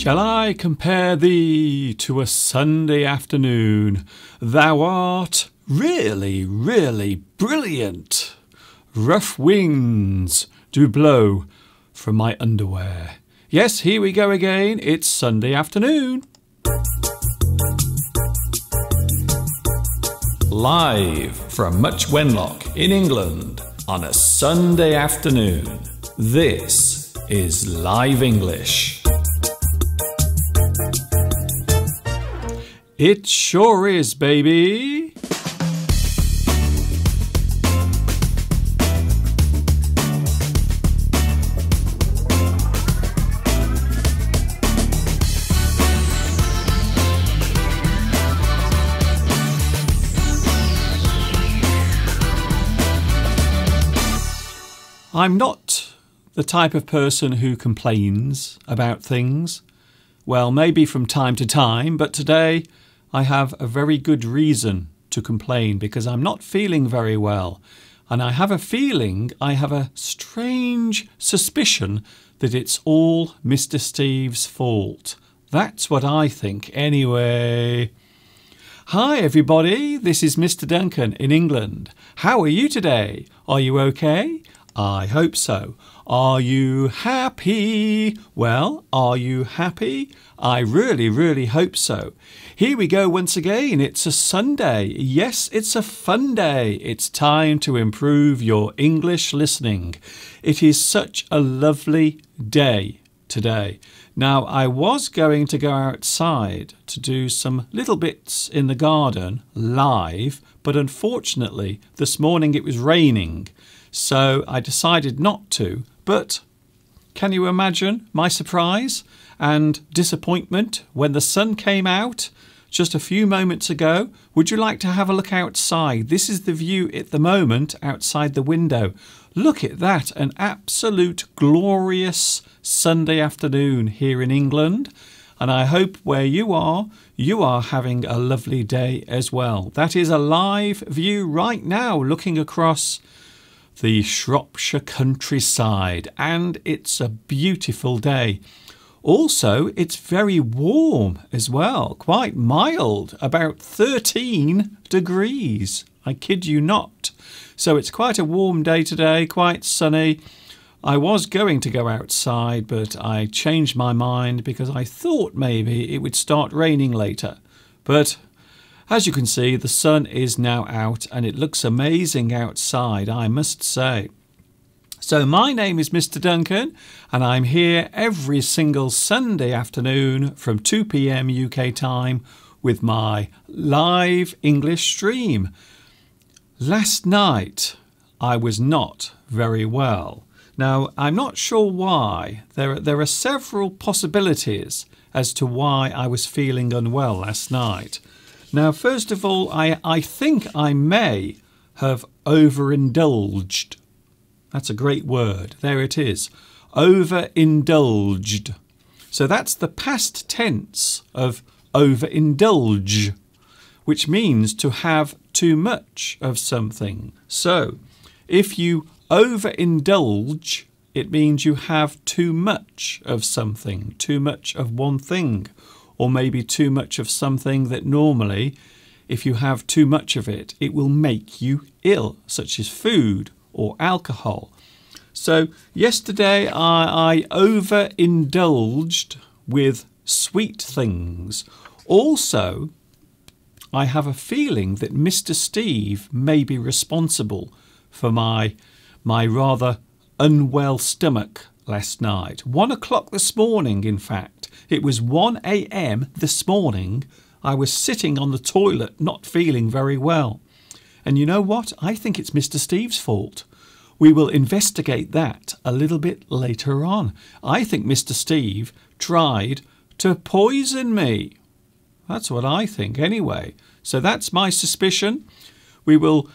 Shall I compare thee to a Sunday afternoon? Thou art really, really brilliant. Rough winds do blow from my underwear. Yes, here we go again. It's Sunday afternoon. Live from Much Wenlock in England on a Sunday afternoon. This is Live English. It sure is, baby. I'm not the type of person who complains about things. Well, maybe from time to time, but today I have a very good reason to complain because I'm not feeling very well. And I have a feeling, I have a strange suspicion that it's all Mr. Steve's fault. That's what I think anyway. Hi everybody, this is Mr. Duncan in England. How are you today? Are you okay? I hope so. Are you happy? Well, are you happy? I really, really hope so. Here we go once again. It's a Sunday. Yes, it's a fun day. It's time to improve your English listening. It is such a lovely day today. Now, I was going to go outside to do some little bits in the garden live, but unfortunately, this morning it was raining. So I decided not to, but can you imagine my surprise and disappointment when the sun came out just a few moments ago? Would you like to have a look outside? This is the view at the moment outside the window. Look at that, an absolute glorious Sunday afternoon here in England. And I hope where you are having a lovely day as well. That is a live view right now looking across the Shropshire countryside, and it's a beautiful day. Also, it's very warm as well, quite mild, about 13 degrees. I kid you not. So it's quite a warm day today, quite sunny. I was going to go outside, but I changed my mind because I thought maybe it would start raining later. But as you can see, the sun is now out and it looks amazing outside, I must say. So my name is Mr. Duncan and I'm here every single Sunday afternoon from 2 p.m. UK time with my live English stream. Last night I was not very well. Now, I'm not sure why. There are several possibilities as to why I was feeling unwell last night. Now, first of all, I think I may have overindulged. That's a great word. There it is. Overindulged. So that's the past tense of overindulge, which means to have too much of something. So if you overindulge, it means you have too much of something, too much of one thing. Or maybe too much of something that normally, if you have too much of it, it will make you ill, such as food or alcohol. So yesterday I overindulged with sweet things. Also, I have a feeling that Mr. Steve may be responsible for my rather unwell stomach last night. 1 o'clock this morning, in fact. It was 1 a.m. this morning. I was sitting on the toilet not feeling very well. And you know what? I think it's Mr. Steve's fault. We will investigate that a little bit later on. I think Mr. Steve tried to poison me. That's what I think anyway. So that's my suspicion. We will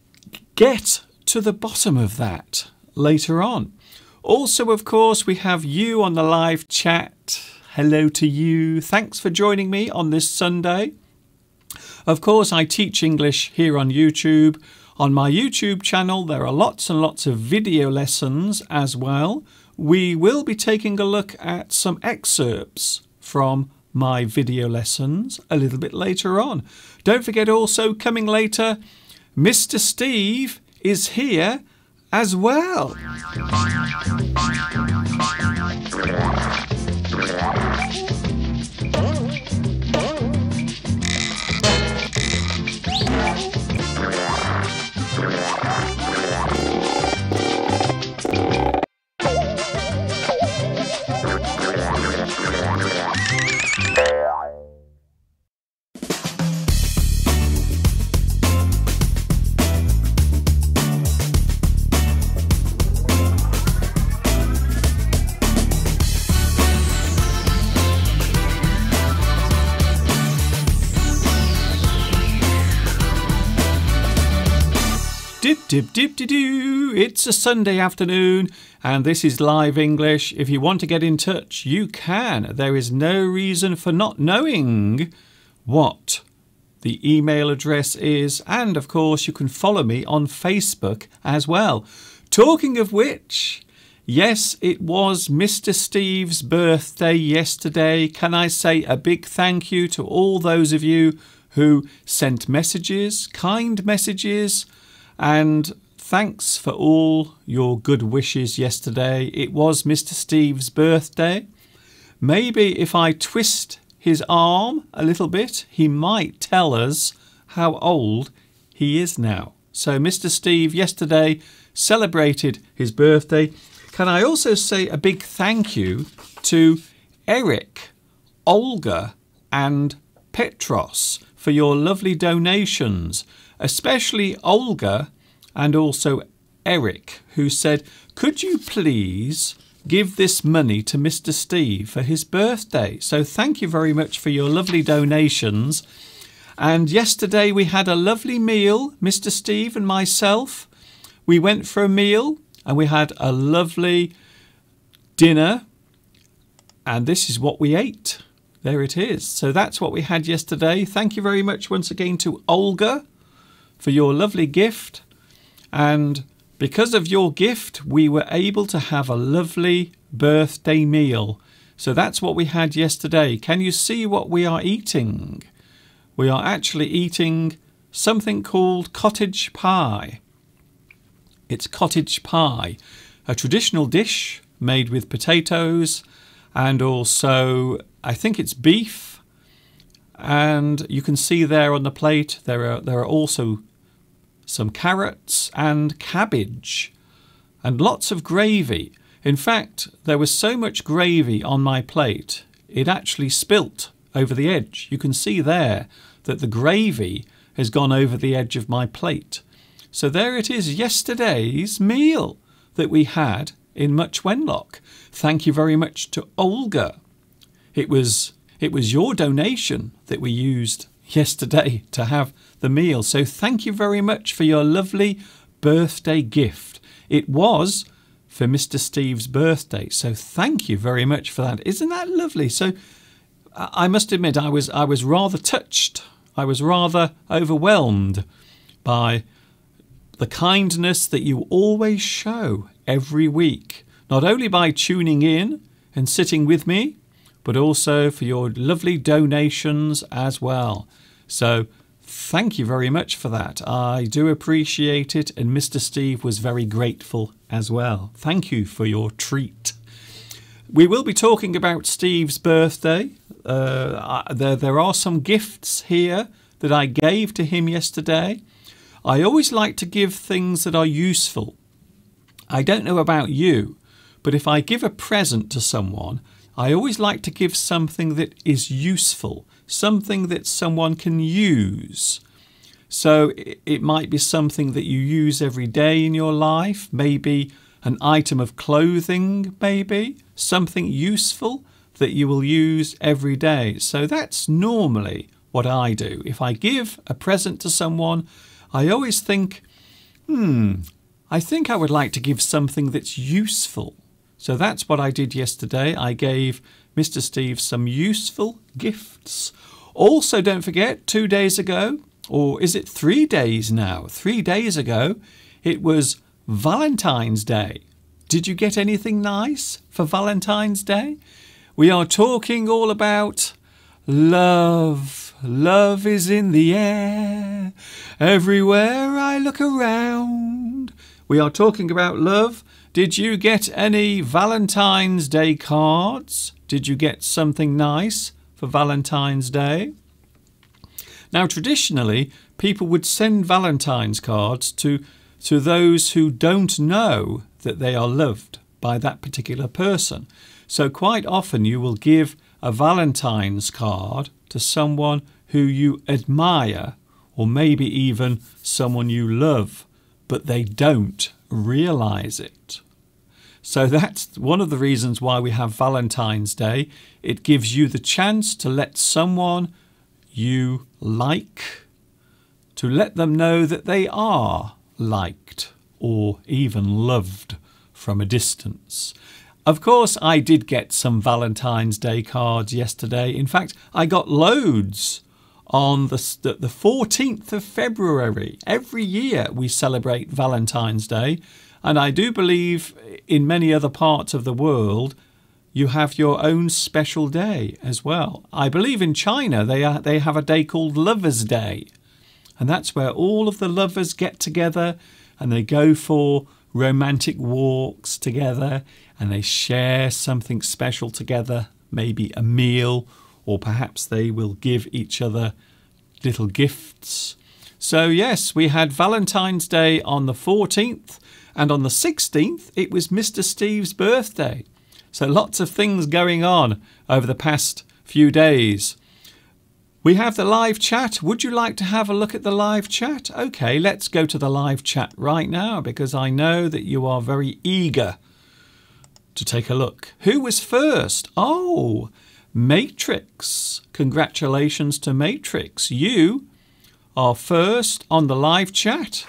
get to the bottom of that later on. Also, of course, we have you on the live chat. Hello to you. Thanks for joining me on this Sunday. Of course, I teach English here on YouTube. On my YouTube channel, there are lots and lots of video lessons as well. We will be taking a look at some excerpts from my video lessons a little bit later on. Don't forget also, coming later, Mr. Steve is here as well. Dip-dip-dip-de-doo. It's a Sunday afternoon and this is Live English. If you want to get in touch, you can. There is no reason for not knowing what the email address is, and of course you can follow me on Facebook as well. Talking of which, yes, it was Mr. Steve's birthday yesterday. Can I say a big thank you to all those of you who sent messages, kind messages, and thanks for all your good wishes yesterday. It was Mr. Steve's birthday. Maybe if I twist his arm a little bit, he might tell us how old he is now. So Mr. Steve yesterday celebrated his birthday. Can I also say a big thank you to Eric, Olga and Petros for your lovely donations, especially Olga and also Eric, who said, could you please give this money to Mr. Steve for his birthday? So thank you very much for your lovely donations. And yesterday we had a lovely meal, Mr. Steve and myself. We went for a meal and we had a lovely dinner, and this is what we ate. There it is. So that's what we had yesterday. Thank you very much once again to Olga for your lovely gift. And because of your gift, we were able to have a lovely birthday meal. So that's what we had yesterday. Can you see what we are eating? We are actually eating something called cottage pie. It's cottage pie, a traditional dish made with potatoes and also, I think it's beef. And you can see there on the plate, there are also some carrots and cabbage and lots of gravy. In fact, there was so much gravy on my plate, it actually spilt over the edge. You can see there that the gravy has gone over the edge of my plate. So there it is, yesterday's meal that we had in Much Wenlock. Thank you very much to Olga. It was your donation that we used yesterday to have the meal. So thank you very much for your lovely birthday gift. It was for Mr. Steve's birthday. So thank you very much for that. Isn't that lovely? So I must admit I was rather touched. I was rather overwhelmed by the kindness that you always show every week. Not only by tuning in and sitting with me, but also for your lovely donations as well. So thank you very much for that. I do appreciate it, and Mr. Steve was very grateful as well. Thank you for your treat. We will be talking about Steve's birthday. There are some gifts here that I gave to him yesterday. I always like to give things that are useful. I don't know about you, but if I give a present to someone, I always like to give something that is useful, something that someone can use. So it might be something that you use every day in your life, maybe an item of clothing, maybe something useful that you will use every day. So that's normally what I do. If I give a present to someone, I always think, I think I would like to give something that's useful. So that's what I did yesterday. I gave Mr. Steve some useful gifts. Also, don't forget, 2 days ago, or is it 3 days now? 3 days ago, it was Valentine's Day. Did you get anything nice for Valentine's Day? We are talking all about love. Love is in the air. Everywhere I look around. We are talking about love. Did you get any Valentine's Day cards? Did you get something nice for Valentine's Day? Now, traditionally, people would send Valentine's cards to those who don't know that they are loved by that particular person. So quite often you will give a Valentine's card to someone who you admire, or maybe even someone you love, but they don't realise it. So that's one of the reasons why we have Valentine's Day. It gives you the chance to let someone you like, to let them know that they are liked or even loved from a distance. Of course, I did get some Valentine's Day cards yesterday. In fact, I got loads on the 14th of February. Every year we celebrate Valentine's Day, and I do believe in many other parts of the world you have your own special day as well. I believe in China they have a day called Lovers' Day, and that's where all of the lovers get together and they go for romantic walks together and they share something special together, maybe a meal, or perhaps they will give each other little gifts. So yes, we had Valentine's Day on the 14th, and on the 16th it was Mr. Steve's birthday. So lots of things going on over the past few days. We have the live chat. Would you like to have a look at the live chat? Okay, let's go to the live chat right now because I know that you are very eager to take a look. Who was first? Oh, Matrix. Congratulations to Matrix. You are first on the live chat.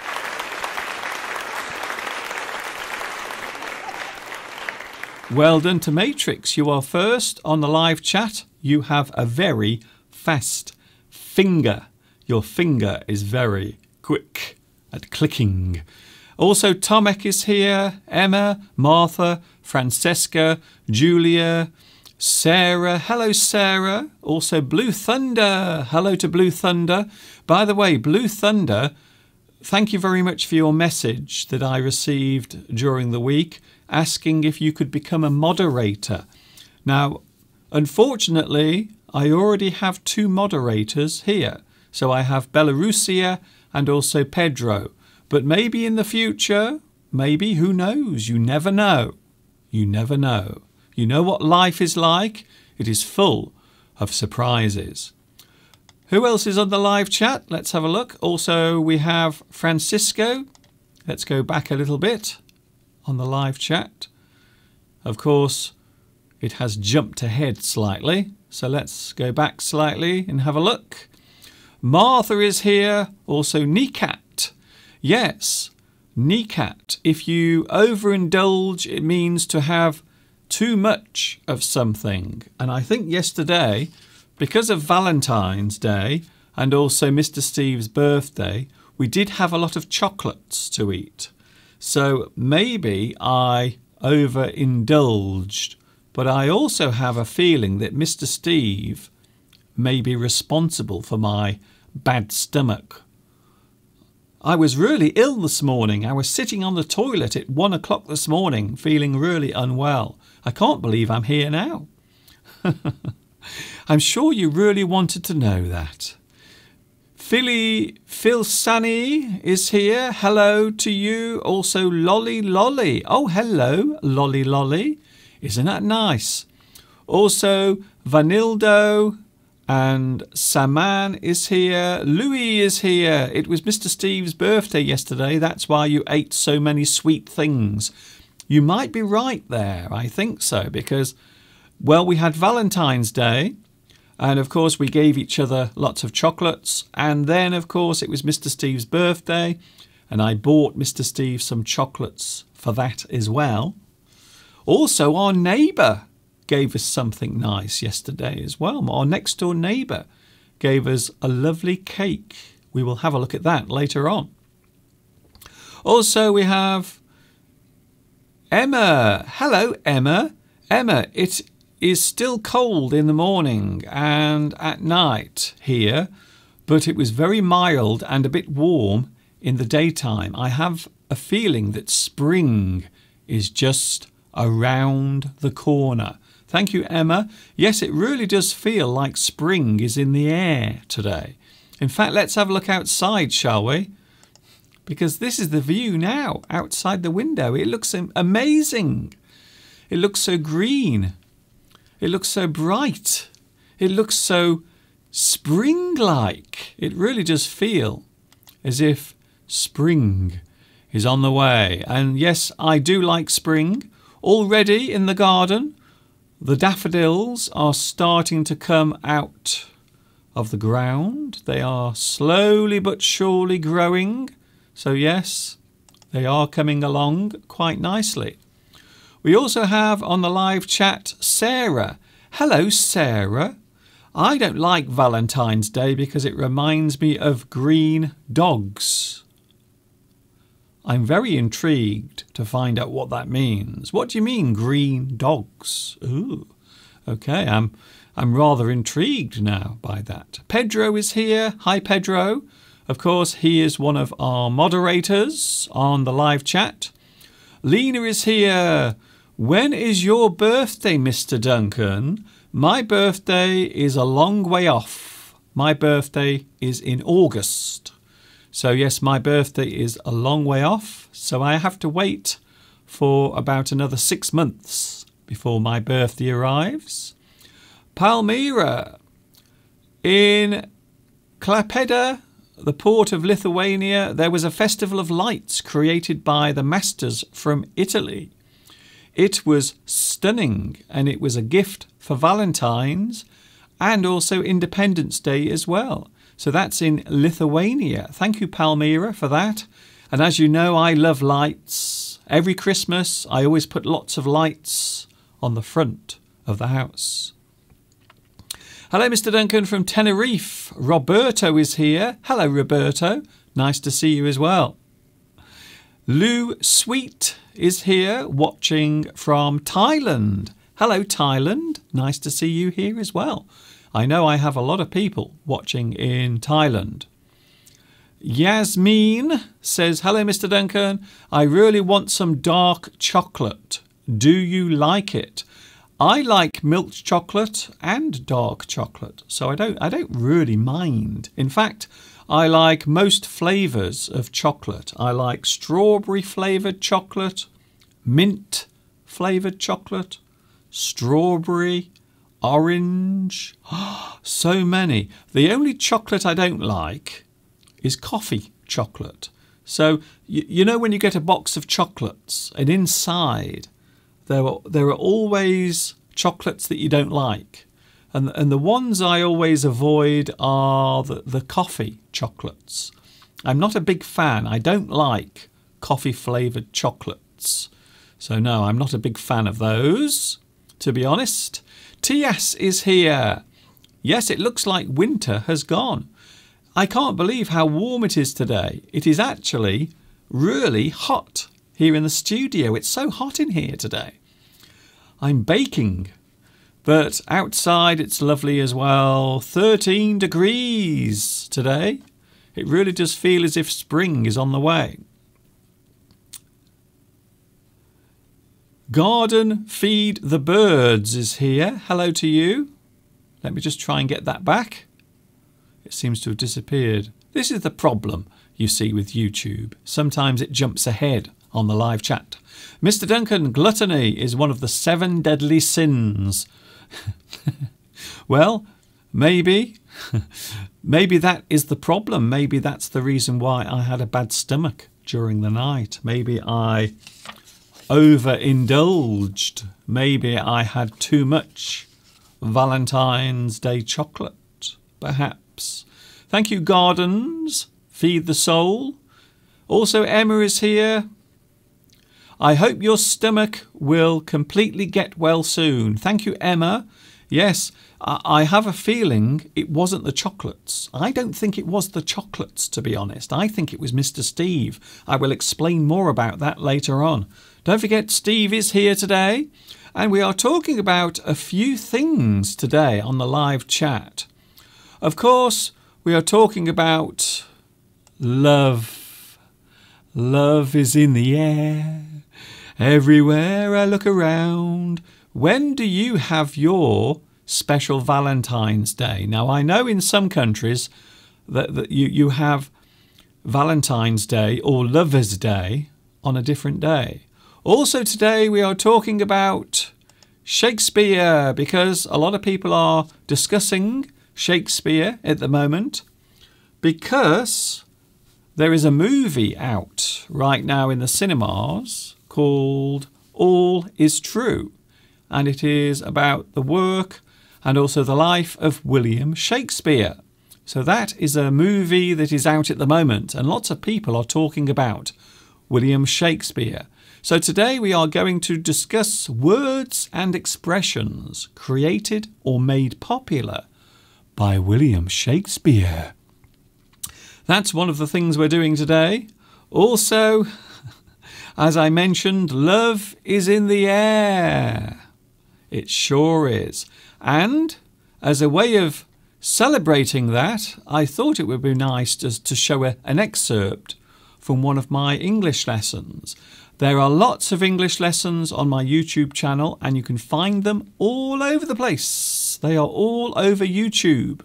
Well done to Matrix. You are first on the live chat. You have a very fast finger. Your finger is very quick at clicking. Also, Tomek is here, Emma, Martha, Francesca, Julia, Sarah. Hello, Sarah. Also, Blue Thunder. Hello to Blue Thunder. By the way, Blue Thunder, thank you very much for your message that I received during the week asking if you could become a moderator. Now, unfortunately, I already have 2 moderators here. So I have Belarusia and also Pedro. But maybe in the future, maybe, who knows? You never know. You never know. You know what life is like? It is full of surprises. Who else is on the live chat? Let's have a look. Also, we have Francisco. Let's go back a little bit on the live chat. Of course, it has jumped ahead slightly. So let's go back slightly and have a look. Martha is here. Also, Nicat. Yes, Nicat. If you overindulge, it means to have too much of something. And I think yesterday, because of Valentine's Day and also Mr. Steve's birthday, we did have a lot of chocolates to eat. So maybe I overindulged. But I also have a feeling that Mr. Steve may be responsible for my bad stomach. I was really ill this morning. I was sitting on the toilet at 1 o'clock this morning, feeling really unwell. I can't believe I'm here now. I'm sure you really wanted to know that. Phil Sunny is here. Hello to you. Also, Lolly Lolly. Oh, hello, Lolly Lolly. Isn't that nice? Also, Vanildo and Saman is here. Louis is here. It was Mr. Steve's birthday yesterday. That's why you ate so many sweet things. You might be right there. I think so because, well, we had Valentine's Day. And, of course, we gave each other lots of chocolates. And then, of course, it was Mr. Steve's birthday. And I bought Mr. Steve some chocolates for that as well. Also, our neighbour gave us something nice yesterday as well. Our next door neighbour gave us a lovely cake. We will have a look at that later on. Also, we have Emma. Hello, Emma. Emma, is still cold in the morning and at night here, but it was very mild and a bit warm in the daytime. I have a feeling that spring is just around the corner. Thank you, Emma. Yes, it really does feel like spring is in the air today. In fact, let's have a look outside, shall we? Because this is the view now outside the window. It looks amazing. It looks so green. It looks so bright. It looks so spring-like. It really does feel as if spring is on the way. And yes, I do like spring. Already in the garden, the daffodils are starting to come out of the ground. They are slowly but surely growing. So yes, they are coming along quite nicely. We also have on the live chat Sarah. Hello, Sarah. I don't like Valentine's Day because it reminds me of green dogs. I'm very intrigued to find out what that means. What do you mean, green dogs? Ooh, okay, I'm rather intrigued now by that. Pedro is here. Hi, Pedro. Of course, he is one of our moderators on the live chat. Lena is here. When is your birthday, Mr. Duncan? My birthday is a long way off. My birthday is in August. So yes, my birthday is a long way off. So I have to wait for about another 6 months before my birthday arrives. Palmyra. In Klaipeda, the port of Lithuania, there was a festival of lights created by the masters from Italy. It was stunning, and it was a gift for Valentine's and also Independence Day as well. So that's in Lithuania. Thank you, Palmyra, for that. And as you know, I love lights. Every Christmas, I always put lots of lights on the front of the house. Hello, Mr. Duncan from Tenerife. Roberto is here. Hello, Roberto. Nice to see you as well. Lou Sweet is here watching from Thailand. Hello, Thailand. Nice to see you here as well. I know I have a lot of people watching in Thailand. Yasmin says, hello, Mr. Duncan. I really want some dark chocolate. Do you like it? I like milk chocolate and dark chocolate, so I don't really mind. In fact, I like most flavours of chocolate. I like strawberry flavoured chocolate, mint flavoured chocolate, strawberry, orange, so many. The only chocolate I don't like is coffee chocolate. So you know when you get a box of chocolates and inside there are always chocolates that you don't like. And the ones I always avoid are the coffee chocolates. I'm not a big fan. I don't like coffee flavoured chocolates. So no, I'm not a big fan of those, to be honest. TS is here. Yes, it looks like winter has gone. I can't believe how warm it is today. It is actually really hot here in the studio. It's so hot in here today. I'm baking, but outside it's lovely as well. 13 degrees today. It really does feel as if spring is on the way. Garden Feed the Birds is here. Hello to you. Let me just try and get that back. It seems to have disappeared. This is the problem you see with YouTube. Sometimes it jumps ahead on the live chat. Mr. Duncan, gluttony is one of the 7 deadly sins. Well, maybe that is the problem. Maybe that's the reason why I had a bad stomach during the night. Maybe I overindulged. Maybe I had too much Valentine's Day chocolate, perhaps. Thank you, Gardens. Feed the Soul. Also, Emma is here. I hope your stomach will completely get well soon. Thank you, Emma. Yes, I have a feeling it wasn't the chocolates. I don't think it was the chocolates, to be honest. I think it was Mr. Steve. I will explain more about that later on. Don't forget, Steve is here today, and we are talking about a few things today on the live chat. Of course, we are talking about love. Love is in the air. Everywhere I look around. When do you have your special Valentine's Day? Now, I know in some countries that you have Valentine's Day or Lover's Day on a different day. Also today we are talking about Shakespeare, because a lot of people are discussing Shakespeare at the moment, because there is a movie out right now in the cinemas called All Is True, and it is about the work and also the life of William Shakespeare. So that is a movie that is out at the moment, and lots of people are talking about William Shakespeare. So today we are going to discuss words and expressions created or made popular by William Shakespeare. That's one of the things we're doing today. Also, as I mentioned, love is in the air. It sure is. And as a way of celebrating that, I thought it would be nice just to show an excerpt from one of my English lessons. There are lots of English lessons on my YouTube channel, and you can find them all over the place. They are all over YouTube.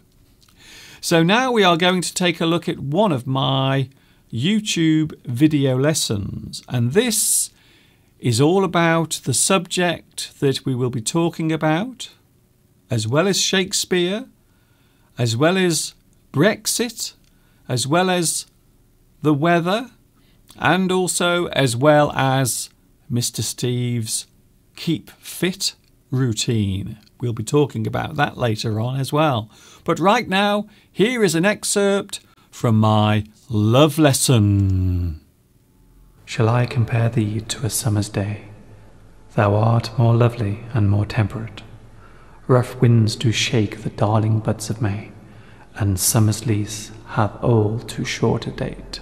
So now we are going to take a look at one of my YouTube video lessons, and this is all about the subject that we will be talking about, as well as Shakespeare, as well as Brexit, as well as the weather, and also as well as Mr. Steve's Keep Fit routine. We'll be talking about that later on as well. But right now, here is an excerpt from my love lesson. Shall I compare thee to a summer's day? Thou art more lovely and more temperate. Rough winds do shake the darling buds of May, and summer's lease hath all too short a date.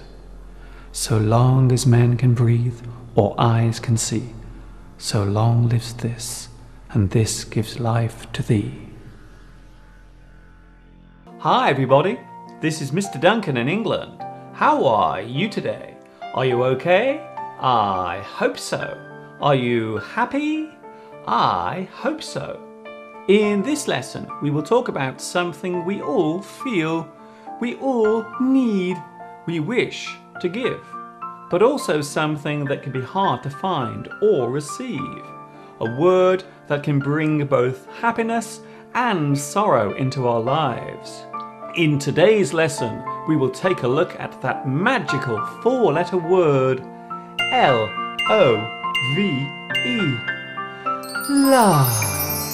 So long as men can breathe or eyes can see, so long lives this, and this gives life to thee. Hi everybody, this is Mr. Duncan in England. How are you today? Are you okay? I hope so. Are you happy? I hope so. In this lesson, we will talk about something we all feel, we all need, we wish to give, but also something that can be hard to find or receive. A word that can bring both happiness and sorrow into our lives. In today's lesson, we will take a look at that magical four-letter word, L-O-V-E. Love.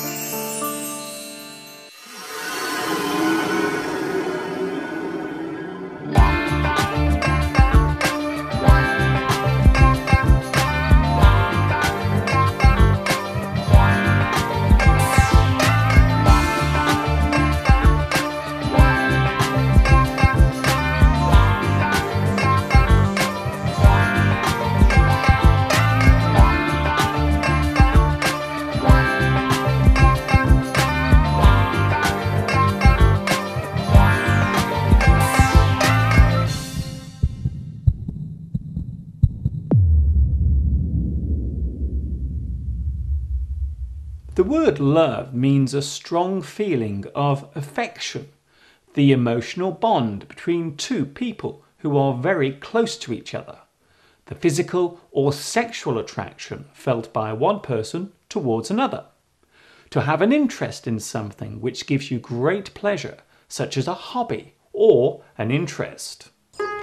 The word love means a strong feeling of affection, the emotional bond between two people who are very close to each other, the physical or sexual attraction felt by one person towards another, to have an interest in something which gives you great pleasure, such as a hobby or an interest.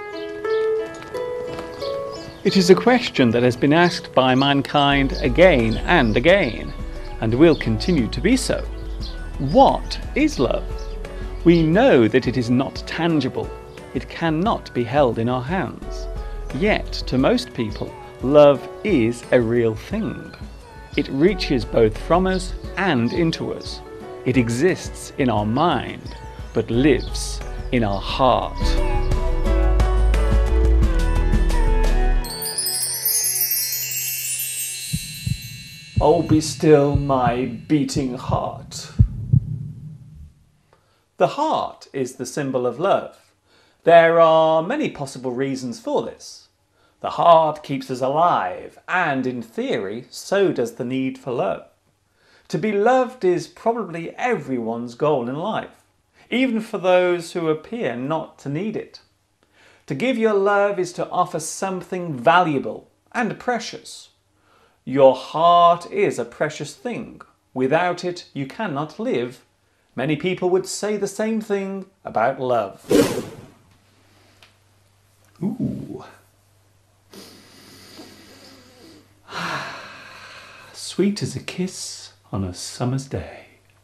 It is a question that has been asked by mankind again and again, and will continue to be so. What is love? We know that it is not tangible. It cannot be held in our hands. Yet, to most people, love is a real thing. It reaches both from us and into us. It exists in our mind, but lives in our heart. Oh, be still, my beating heart. The heart is the symbol of love. There are many possible reasons for this. The heart keeps us alive, and in theory, so does the need for love. To be loved is probably everyone's goal in life, even for those who appear not to need it. To give your love is to offer something valuable and precious. Your heart is a precious thing. Without it, you cannot live. Many people would say the same thing about love. Ooh. Sweet as a kiss on a summer's day.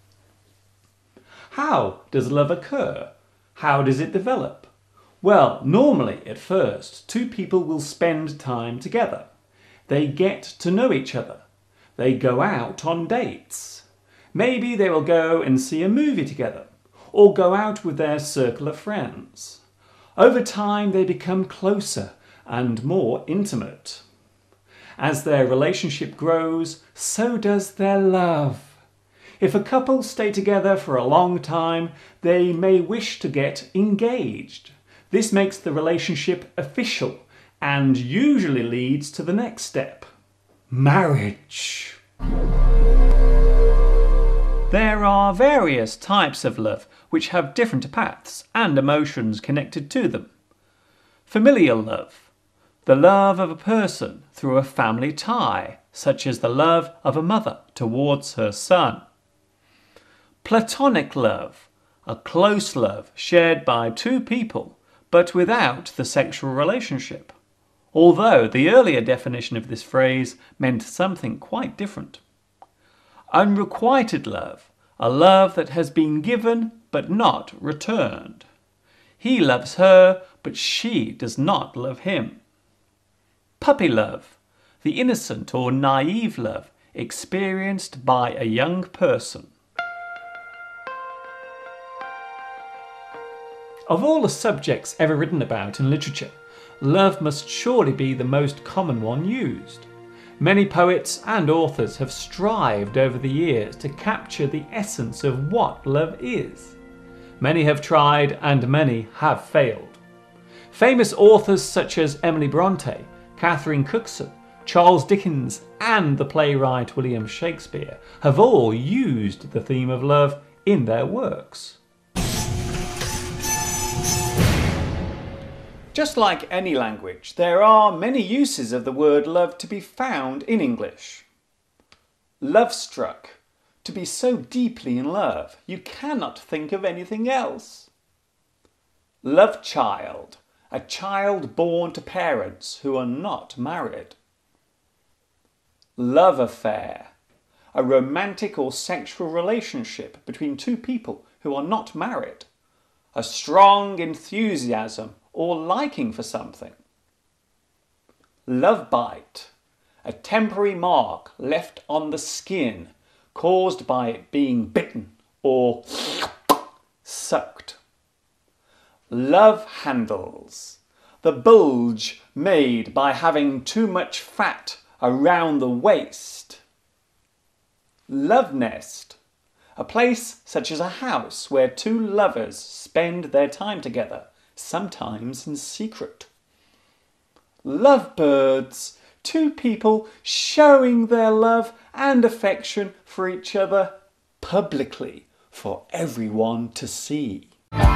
How does love occur? How does it develop? Well, normally at first, two people will spend time together. They get to know each other. They go out on dates. Maybe they will go and see a movie together, or go out with their circle of friends. Over time, they become closer and more intimate. As their relationship grows, so does their love. If a couple stay together for a long time, they may wish to get engaged. This makes the relationship official and usually leads to the next step: marriage. There are various types of love which have different paths and emotions connected to them. Familial love, the love of a person through a family tie, such as the love of a mother towards her son. Platonic love, a close love shared by two people, but without the sexual relationship, although the earlier definition of this phrase meant something quite different. Unrequited love, a love that has been given but not returned. He loves her, but she does not love him. Puppy love, the innocent or naive love experienced by a young person. Of all the subjects ever written about in literature, love must surely be the most common one used. Many poets and authors have strived over the years to capture the essence of what love is. Many have tried and many have failed. Famous authors such as Emily Bronte, Catherine Cookson, Charles Dickens and the playwright William Shakespeare have all used the theme of love in their works. Just like any language, there are many uses of the word love to be found in English. Love-struck, to be so deeply in love, you cannot think of anything else. Love-child, a child born to parents who are not married. Love affair, a romantic or sexual relationship between two people who are not married. A strong enthusiasm or liking for something. Love bite, a temporary mark left on the skin caused by it being bitten or sucked. Love handles, the bulge made by having too much fat around the waist. Love nest, a place such as a house where two lovers spend their time together, sometimes in secret. Lovebirds, two people showing their love and affection for each other publicly for everyone to see.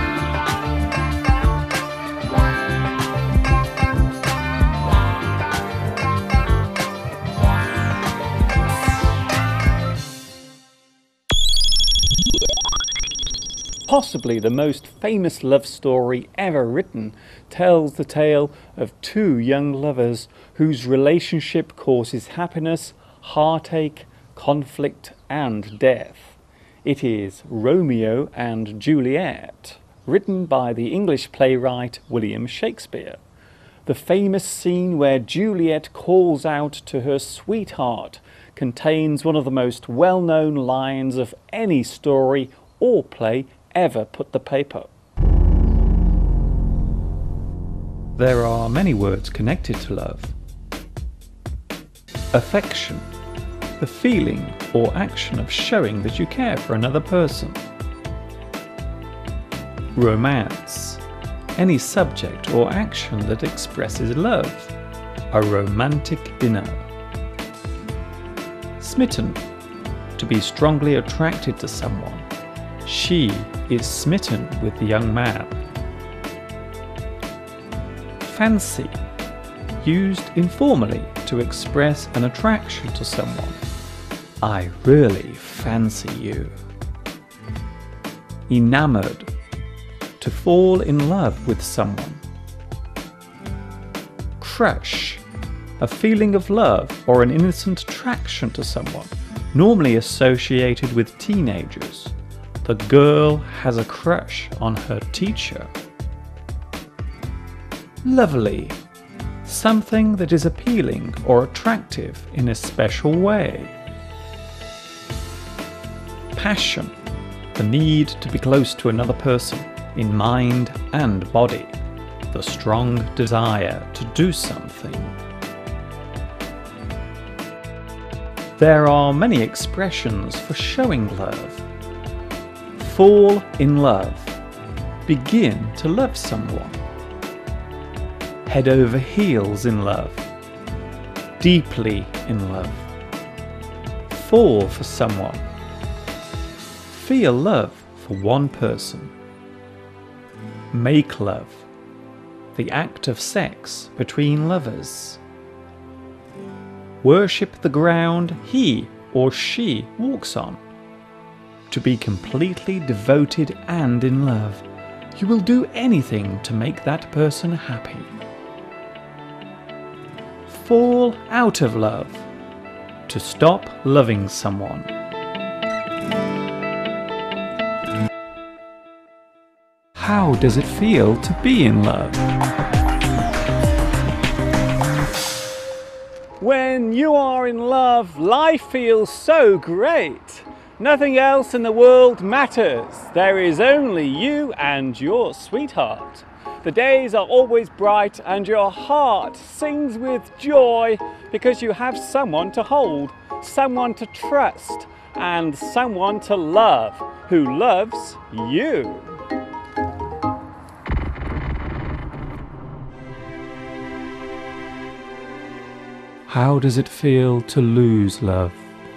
Possibly the most famous love story ever written tells the tale of two young lovers whose relationship causes happiness, heartache, conflict and death. It is Romeo and Juliet, written by the English playwright William Shakespeare. The famous scene where Juliet calls out to her sweetheart contains one of the most well-known lines of any story or play ever put to paper. There are many words connected to love. Affection, the feeling or action of showing that you care for another person. Romance. Any subject or action that expresses love. A romantic dinner. Smitten. To be strongly attracted to someone. She is smitten with the young man. Fancy. Used informally to express an attraction to someone. I really fancy you. Enamored. To fall in love with someone. Crush. A feeling of love or an innocent attraction to someone, normally associated with teenagers. The girl has a crush on her teacher. Lovely. Something that is appealing or attractive in a special way. Passion. The need to be close to another person, in mind and body. The strong desire to do something. There are many expressions for showing love. Fall in love. Begin to love someone. Head over heels in love. Deeply in love. Fall for someone. Feel love for one person. Make love. The act of sex between lovers. Worship the ground he or she walks on. To be completely devoted and in love. You will do anything to make that person happy. Fall out of love. To stop loving someone. How does it feel to be in love? When you are in love, life feels so great. Nothing else in the world matters. There is only you and your sweetheart. The days are always bright and your heart sings with joy because you have someone to hold, someone to trust, and someone to love who loves you. How does it feel to lose love?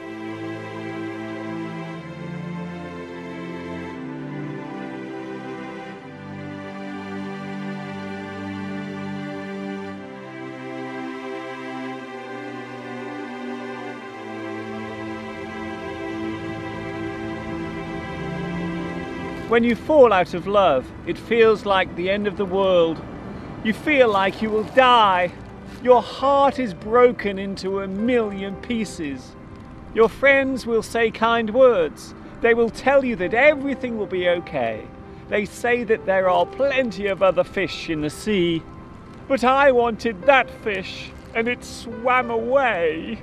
When you fall out of love, it feels like the end of the world. You feel like you will die. Your heart is broken into a million pieces. Your friends will say kind words. They will tell you that everything will be okay. They say that there are plenty of other fish in the sea. But I wanted that fish, and it swam away.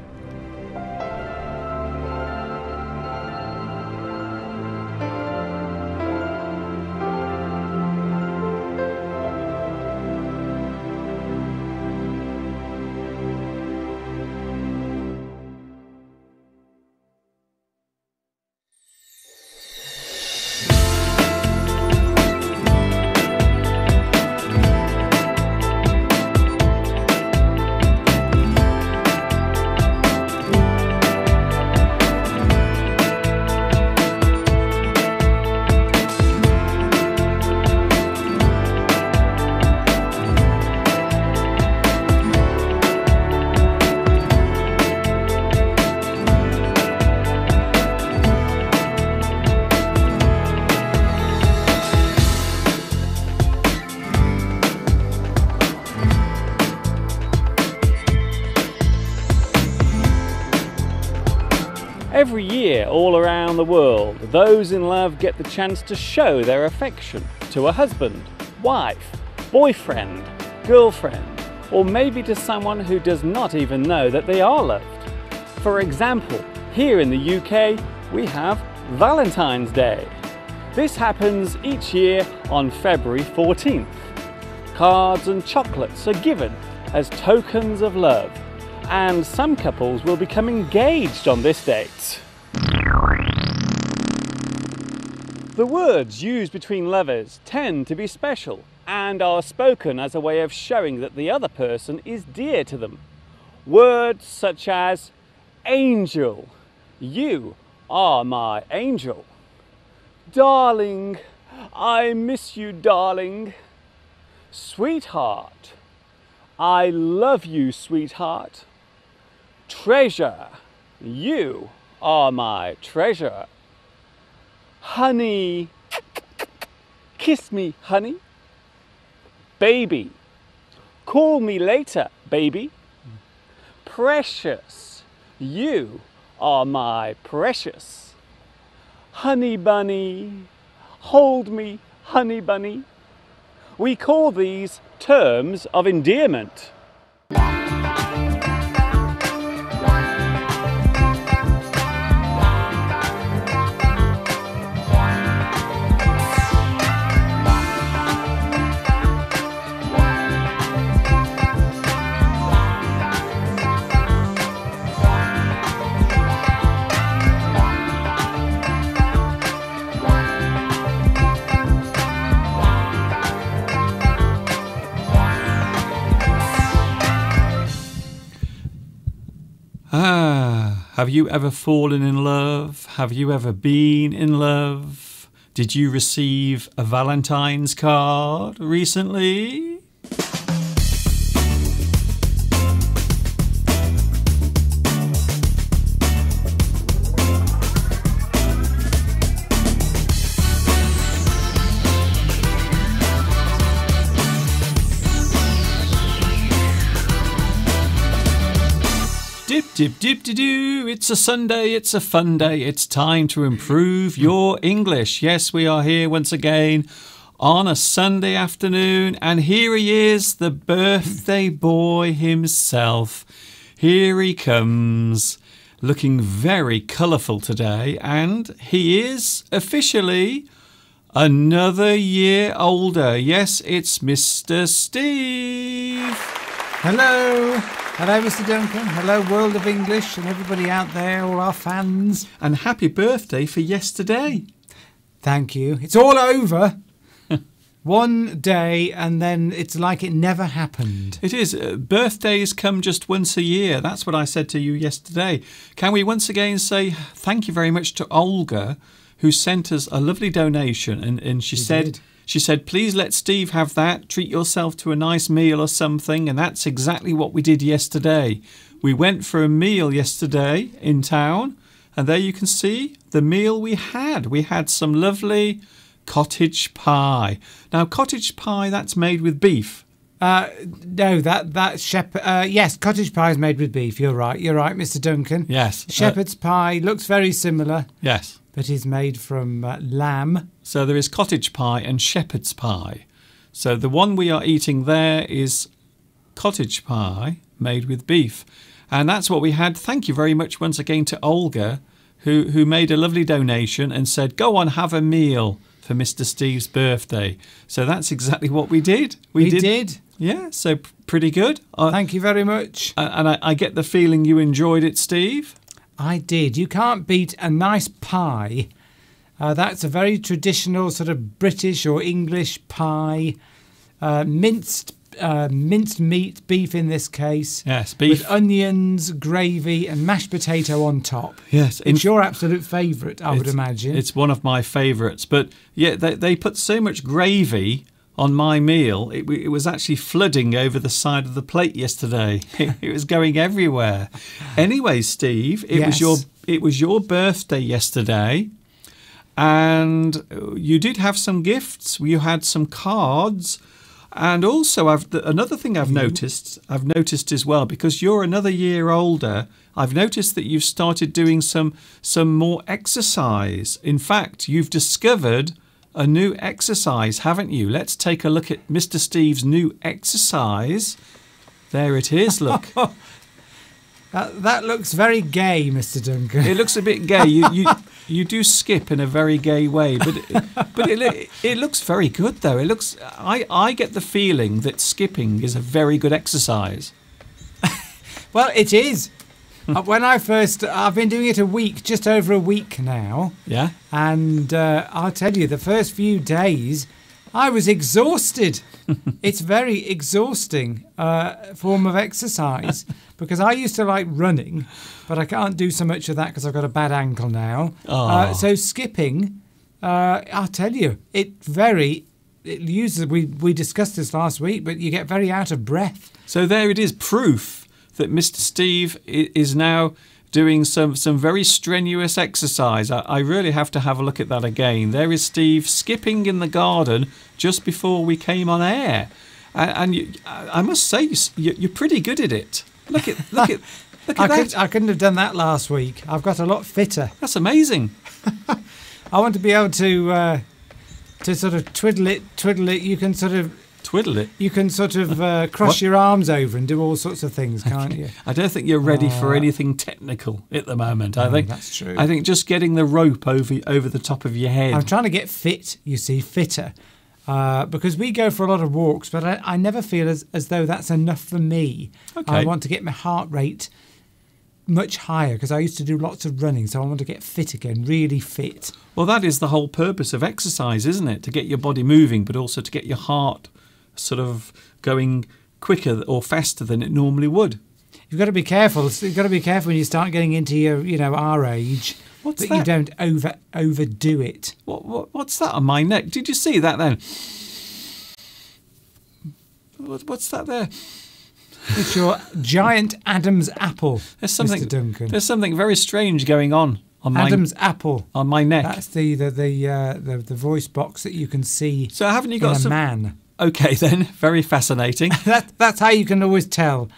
Every year, all around the world, those in love get the chance to show their affection to a husband, wife, boyfriend, girlfriend, or maybe to someone who does not even know that they are loved. For example, here in the UK, we have Valentine's Day. This happens each year on February 14th. Cards and chocolates are given as tokens of love, and some couples will become engaged on this date. The words used between lovers tend to be special and are spoken as a way of showing that the other person is dear to them. Words such as angel, you are my angel. Darling, I miss you, darling. Sweetheart, I love you, sweetheart. Treasure, you are my treasure. Honey, kiss me, honey. Baby, call me later, baby. Precious, you are my precious. Honey bunny, hold me, honey bunny. We call these terms of endearment. Have you ever fallen in love? Have you ever been in love? Did you receive a Valentine's card recently? Dip dip de doo, it's a Sunday, it's a fun day, it's time to improve your English. Yes, we are here once again on a Sunday afternoon, and here he is, the birthday boy himself. Here he comes, looking very colourful today, and he is officially another year older. Yes, it's Mr. Steve. Hello. Hello, Mr. Duncan. Hello, World of English and everybody out there, all our fans. And happy birthday for yesterday. Thank you. It's all over. One day and then it's like it never happened. It is. Birthdays come just once a year. That's what I said to you yesterday. Can we once again say thank you very much to Olga, who sent us a lovely donation, and she said... She said, please let Steve have that. Treat yourself to a nice meal or something. And that's exactly what we did yesterday. We went for a meal yesterday in town. And there you can see the meal we had. We had some lovely cottage pie. Now, cottage pie, that's made with beef. No, yes, cottage pie is made with beef. You're right, Mr. Duncan. Yes. Shepherd's pie looks very similar. Yes. But is made from lamb. So there is cottage pie and shepherd's pie. So the one we are eating there is cottage pie made with beef. And that's what we had. Thank you very much once again to Olga, who made a lovely donation and said, go on, have a meal for Mr. Steve's birthday. So that's exactly what we did. We did. Yeah, so pretty good. Thank you very much. And I get the feeling you enjoyed it, Steve. I did. You can't beat a nice pie. That's a very traditional sort of British or English pie. Minced meat, beef in this case. Yes, beef. With onions, gravy and mashed potato on top. Yes. It's your absolute favourite, I would imagine. It's one of my favourites. But yeah, they put so much gravy on my meal, it was actually flooding over the side of the plate yesterday. It was going everywhere. Anyway, Steve, it was your birthday yesterday, and you did have some gifts. You had some cards, and also another thing I've noticed as well, because you're another year older. I've noticed that you've started doing some more exercise. In fact, you've discovered a new exercise, haven't you? Let's take a look at Mr. Steve's new exercise. There it is, look. That looks very gay, Mr. Duncan. It looks a bit gay. You do skip in a very gay way, but it looks very good though. It looks. I get the feeling that skipping is a very good exercise. Well, it is. When I've been doing it a week, just over a week now. Yeah. And I'll tell you, the first few days, I was exhausted. It's very exhausting form of exercise because I used to like running, but I can't do so much of that because I've got a bad ankle now. So skipping, I'll tell you, it uses. We discussed this last week, but you get very out of breath. So there it is, proof that Mr. Steve is now doing some very strenuous exercise. I really have to have a look at that again. There is Steve skipping in the garden just before we came on air, and I must say you're pretty good at it. Look at that. I couldn't have done that last week. I've got a lot fitter. That's amazing. I want to be able to sort of twiddle it. You can sort of twiddle it. You can sort of cross your arms over and do all sorts of things, can't you? I don't think you're ready for anything technical at the moment. I think that's true. I think just getting the rope over the top of your head. I'm trying to get fit, you see, fitter, because we go for a lot of walks, but I never feel as though that's enough for me. Okay. I want to get my heart rate much higher because I used to do lots of running, so I want to get fit again, really fit. Well, that is the whole purpose of exercise, isn't it? To get your body moving, but also to get your heart sort of going quicker or faster than it normally would. You've got to be careful. You've got to be careful when you start getting into your, our age. What's that? That? You don't overdo it. What's that on my neck? Did you see that then? What's that there? It's your giant Adam's apple, Mr. Duncan. There's something very strange going on my Adam's apple on my neck. That's the voice box that you can see. So haven't you got a man? Okay, then, very fascinating. That's how you can always tell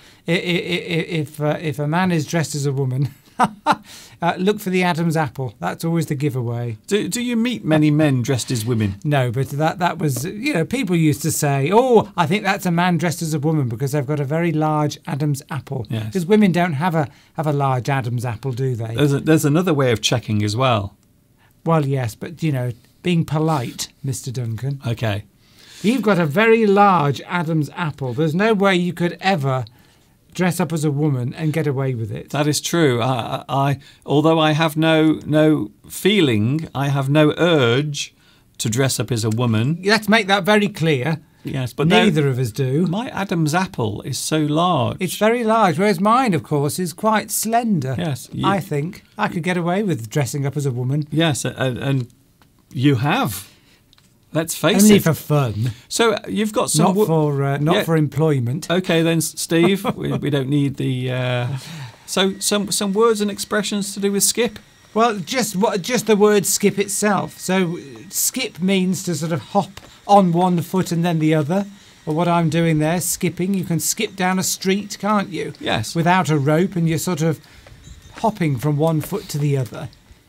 if a man is dressed as a woman. Look for the Adam's apple. That's always the giveaway. Do you meet many men dressed as women? No, but that was, people used to say, oh, I think that's a man dressed as a woman because they've got a very large Adam's apple. Yes. Because women don't have a large Adam's apple, do they? There's another way of checking as well. Well, yes, but, being polite, Mr. Duncan. Okay. You've got a very large Adam's apple. There's no way you could ever dress up as a woman and get away with it. That is true. Although I have no feeling, I have no urge to dress up as a woman. Let's make that very clear. Yes, but neither of us do. My Adam's apple is so large. It's very large, whereas mine, of course, is quite slender. Yes. I think I could get away with dressing up as a woman. Yes, and you have. Let's face Only it. for fun. So you've got some... Not for employment. Okay then, Steve, we don't need the... So some words and expressions to do with skip? Well, just the word skip itself. So skip means to sort of hop on one foot and then the other. Or what I'm doing there, skipping. You can skip down a street, can't you? Yes. Without a rope, and you're sort of hopping from one foot to the other.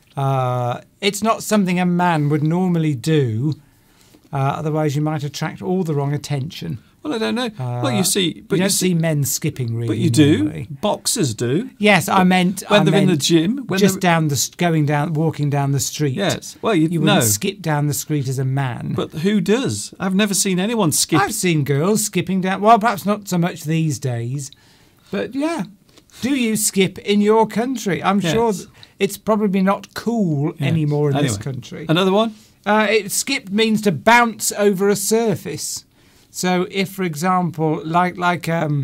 It's not something a man would normally do. Otherwise, you might attract all the wrong attention. Well, I don't know. Well, you see... But you don't see men skipping, really. But you do. Normally. Boxers do. Yes, I meant... When they're in the gym... walking down the street. Yes. Well, you wouldn't skip down the street as a man. But who does? I've never seen anyone skip. I've seen girls skipping down... Well, perhaps not so much these days. But, yeah. Do you skip in your country? I'm sure it's probably not cool anymore in this country. Another one? Skip means to bounce over a surface. So, if, for example, like a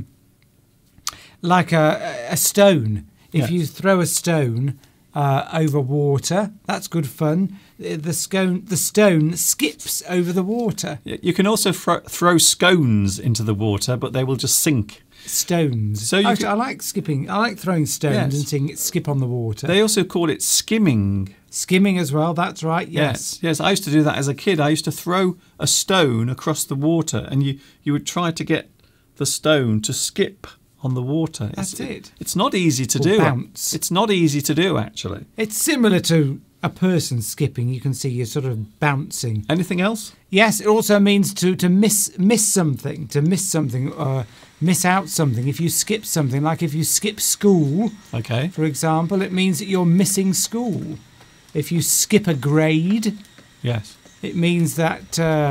stone, if you throw a stone over water, that's good fun. The stone skips over the water. You can also throw scones into the water, but they will just sink. Stones. So I like skipping. I like throwing stones and seeing it skip on the water. They also call it skimming. Skimming as well, that's right, yes. Yes, I used to do that as a kid. I used to throw a stone across the water and you would try to get the stone to skip on the water. That's it. It's not easy to do. Bounce. It's not easy to do, actually. It's similar to a person skipping. You can see you're sort of bouncing. Anything else? Yes, it also means to miss something, miss out something. If you skip something, like if you skip school, for example, it means that you're missing school. If you skip a grade, yes, it means that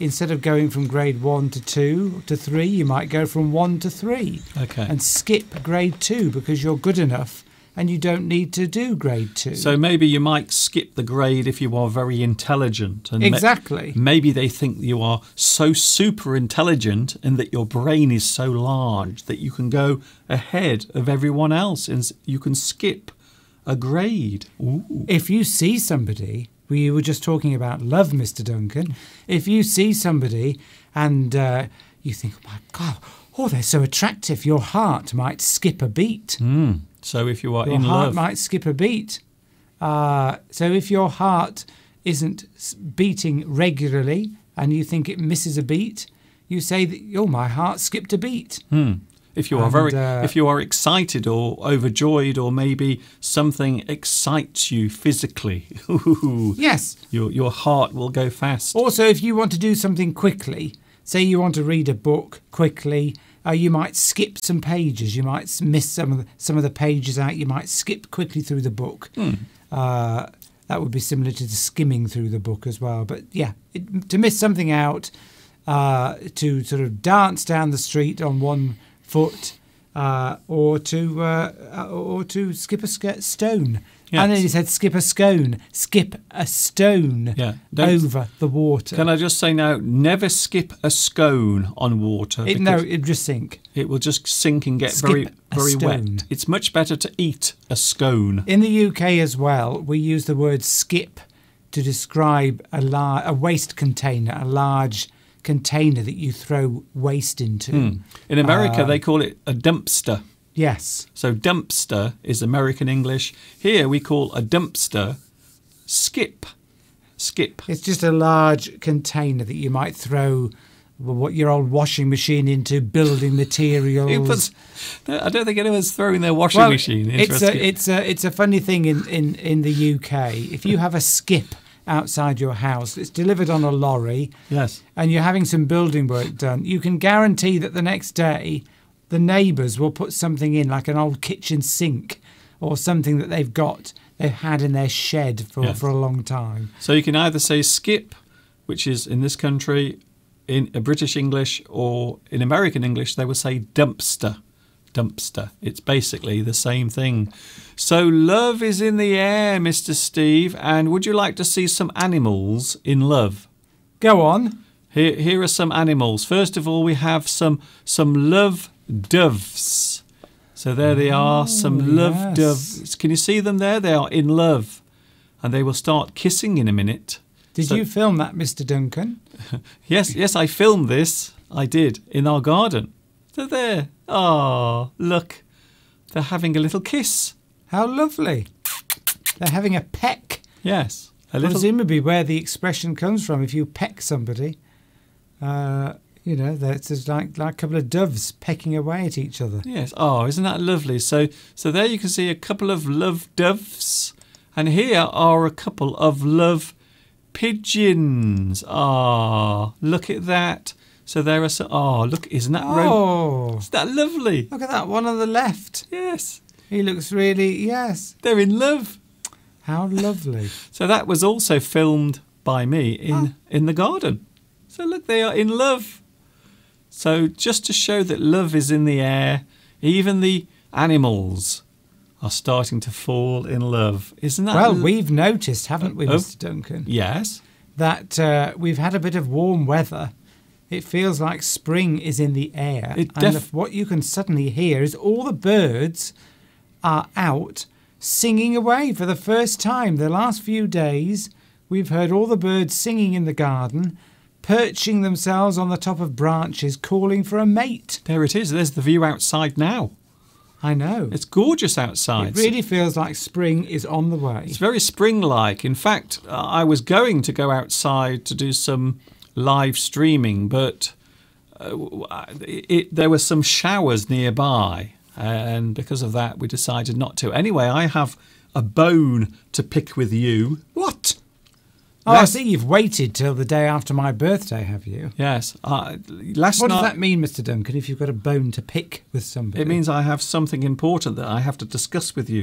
instead of going from grade 1 to 2 to 3, you might go from 1 to 3 Okay. and skip grade 2 because you're good enough and you don't need to do grade 2. So maybe you might skip the grade if you are very intelligent. And exactly. maybe they think you are so super intelligent and that your brain is so large that you can go ahead of everyone else and you can skip a grade. Ooh. If you see somebody, we were just talking about love, Mr. Duncan. If you see somebody and you think, oh my God, oh, they're so attractive, your heart might skip a beat. So if you are your in heart love, might skip a beat. So if your heart isn't beating regularly and you think it misses a beat, you say that, oh, my heart skipped a beat. if you are if you are excited or overjoyed, or maybe something excites you physically, yes, your heart will go fast. Also, if you want to do something quickly, say you want to read a book quickly, you might skip some pages. You might miss some of the pages out. You might skip quickly through the book. That would be similar to skimming through the book as well. But yeah, to miss something out, to sort of dance down the street on one foot, or to skip a stone. Yes. And then he said, skip a scone, skip a stone over the water. Can I just say now, never skip a scone on water. No, it'll just sink. It will just sink and get very wet. It's much better to eat a scone. In the UK as well, we use the word skip to describe a waste container, a large container that you throw waste into. In America, they call it a dumpster. Yes. So dumpster is American English. Here we call a dumpster skip. Skip. It's just a large container that you might throw what your old washing machine into, building materials. I don't think anyone's throwing their washing machine into it's a funny thing in the UK. If you have a skip outside your house, it's delivered on a lorry. Yes. And you're having some building work done, you can guarantee that the next day the neighbours will put something in, like an old kitchen sink or something that they've had in their shed for a long time. So you can either say skip, which is in this country in a British English, or in American English they will say dumpster. Dumpster. It's basically the same thing. So love is in the air, Mr. Steve, and would you like to see some animals in love? Go on. Here are some animals. First of all, we have some love doves. So there they are, some love doves. Can you see them there? They are in love, and they will start kissing in a minute. Did you film that, Mr. Duncan? Yes, I filmed this. I did, in our garden. So there. Oh, look. They're having a little kiss. How lovely. They're having a peck. Yes. Presumably where the expression comes from, if you peck somebody, that's just like a couple of doves pecking away at each other. Yes. Oh, isn't that lovely? So there you can see a couple of love doves, and here are a couple of love pigeons. Ah, look at that. So there are some. Oh, look! Isn't that isn't that lovely? Look at that one on the left. Yes. He looks really. Yes. They're in love. How lovely. So that was also filmed by me in the garden. So look, they are in love. So just to show that love is in the air, even the animals are starting to fall in love. Isn't that? Well, we've noticed, haven't we, Mr. Duncan? Yes. That we've had a bit of warm weather. It feels like spring is in the air. What you can suddenly hear is all the birds are out singing away for the first time. The last few days, we've heard all the birds singing in the garden, perching themselves on the top of branches, calling for a mate. There it is. There's the view outside now. I know. It's gorgeous outside. It really feels like spring is on the way. It's very spring-like. In fact, I was going to go outside to do some live streaming, but there were some showers nearby, and because of that we decided not to. Anyway, I have a bone to pick with you. What? Oh, I see you've waited till the day after my birthday, have you? Yes. What does that mean, Mr. Duncan, if you've got a bone to pick with somebody? It means I have something important that I have to discuss with you.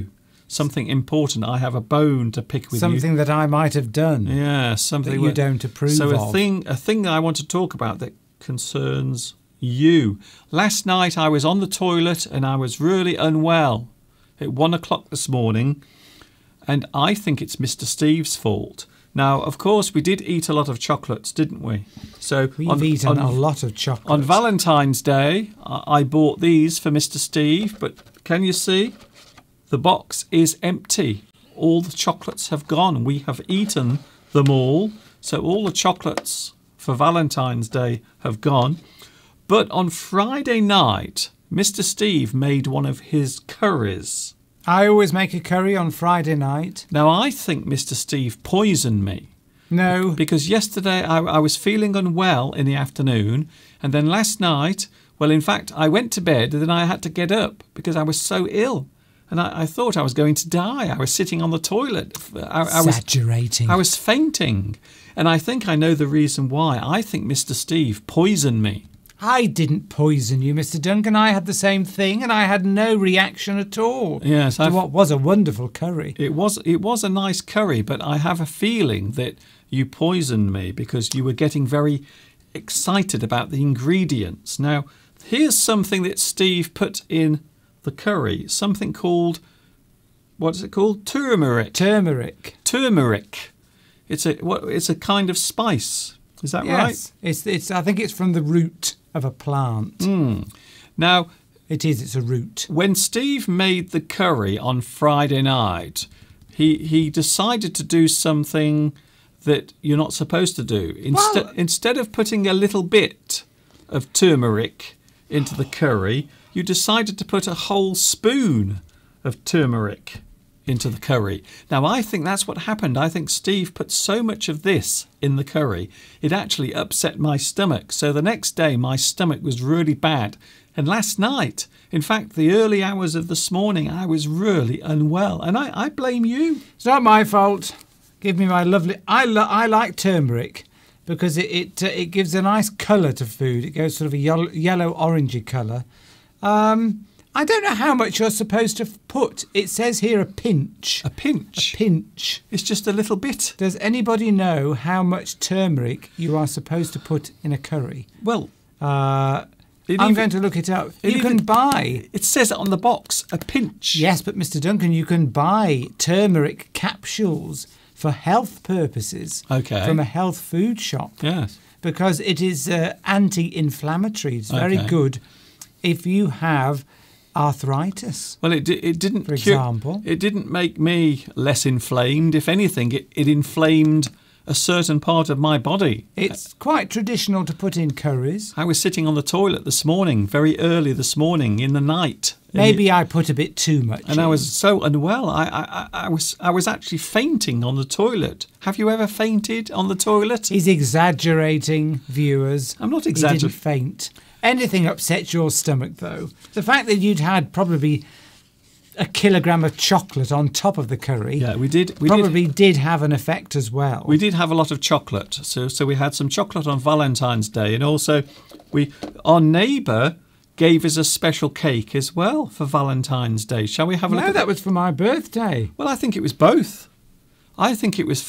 something important. I have a bone to pick with something you. that I might have done. Yeah, something that you don't approve so of. a thing I want to talk about that concerns you. Last night I was on the toilet and I was really unwell at 1 o'clock this morning, and I think it's Mr. Steve's fault. Now, of course, we did eat a lot of chocolates, didn't we? So We've eaten a lot of chocolate. On Valentine's Day, I bought these for Mr. Steve, but can you see? The box is empty. All the chocolates have gone. We have eaten them all. So all the chocolates for Valentine's Day have gone. But on Friday night, Mr. Steve made one of his curries. I always make a curry on Friday night. Now, I think Mr. Steve poisoned me. No. Because yesterday I was feeling unwell in the afternoon, and then last night, well, in fact, I went to bed and then I had to get up because I was so ill. And I thought I was going to die. I was sitting on the toilet. Exaggerating. I was fainting. And I think I know the reason why. I think Mr. Steve poisoned me. I didn't poison you, Mr. Duncan. I had the same thing, and I had no reaction at all. Yes, to what was a wonderful curry. It was a nice curry, but I have a feeling that you poisoned me because you were getting very excited about the ingredients. Now, here's something that Steve put in the curry. Something called, what is it called? Turmeric. Turmeric. It's a kind of spice. Is that right? Yes, I think it's from the root of a plant. Now, it's a root. When Steve made the curry on Friday night, he decided to do something that you're not supposed to do. Instead of putting a little bit of turmeric into the curry, you decided to put a whole spoon of turmeric into the curry. Now, I think that's what happened. I think Steve put so much of this in the curry, it actually upset my stomach. So the next day, my stomach was really bad. And last night, in fact, the early hours of this morning, I was really unwell. And I blame you. It's not my fault. Give me my lovely... I like turmeric because it gives a nice colour to food. It goes sort of a yellow-orangey colour. I don't know how much you're supposed to put. It says here a pinch. A pinch? A pinch. It's just a little bit. Does anybody know how much turmeric you are supposed to put in a curry? Well, I'm going to look it up. You can buy... It says it on the box, a pinch. Yes, but Mr. Duncan, you can buy turmeric capsules for health purposes from a health food shop. Yes. Because it is anti-inflammatory. It's very good if you have arthritis. Well, it didn't. For example, it didn't make me less inflamed. If anything, it inflamed a certain part of my body. It's quite traditional to put in curries. I was sitting on the toilet this morning, very early this morning in the night. Maybe I put a bit too much. And I was so unwell. I was actually fainting on the toilet. Have you ever fainted on the toilet? He's exaggerating, viewers. I'm not exaggerating. He didn't faint. Anything upsets your stomach, though. The fact that you'd had probably a kilogram of chocolate on top of the curry. Yeah, we did have an effect as well. We did have a lot of chocolate. So we had some chocolate on Valentine's Day, and also our neighbour gave us a special cake as well for Valentine's Day. Shall we have a look? No, that was for my birthday. Well, I think it was both. I think it was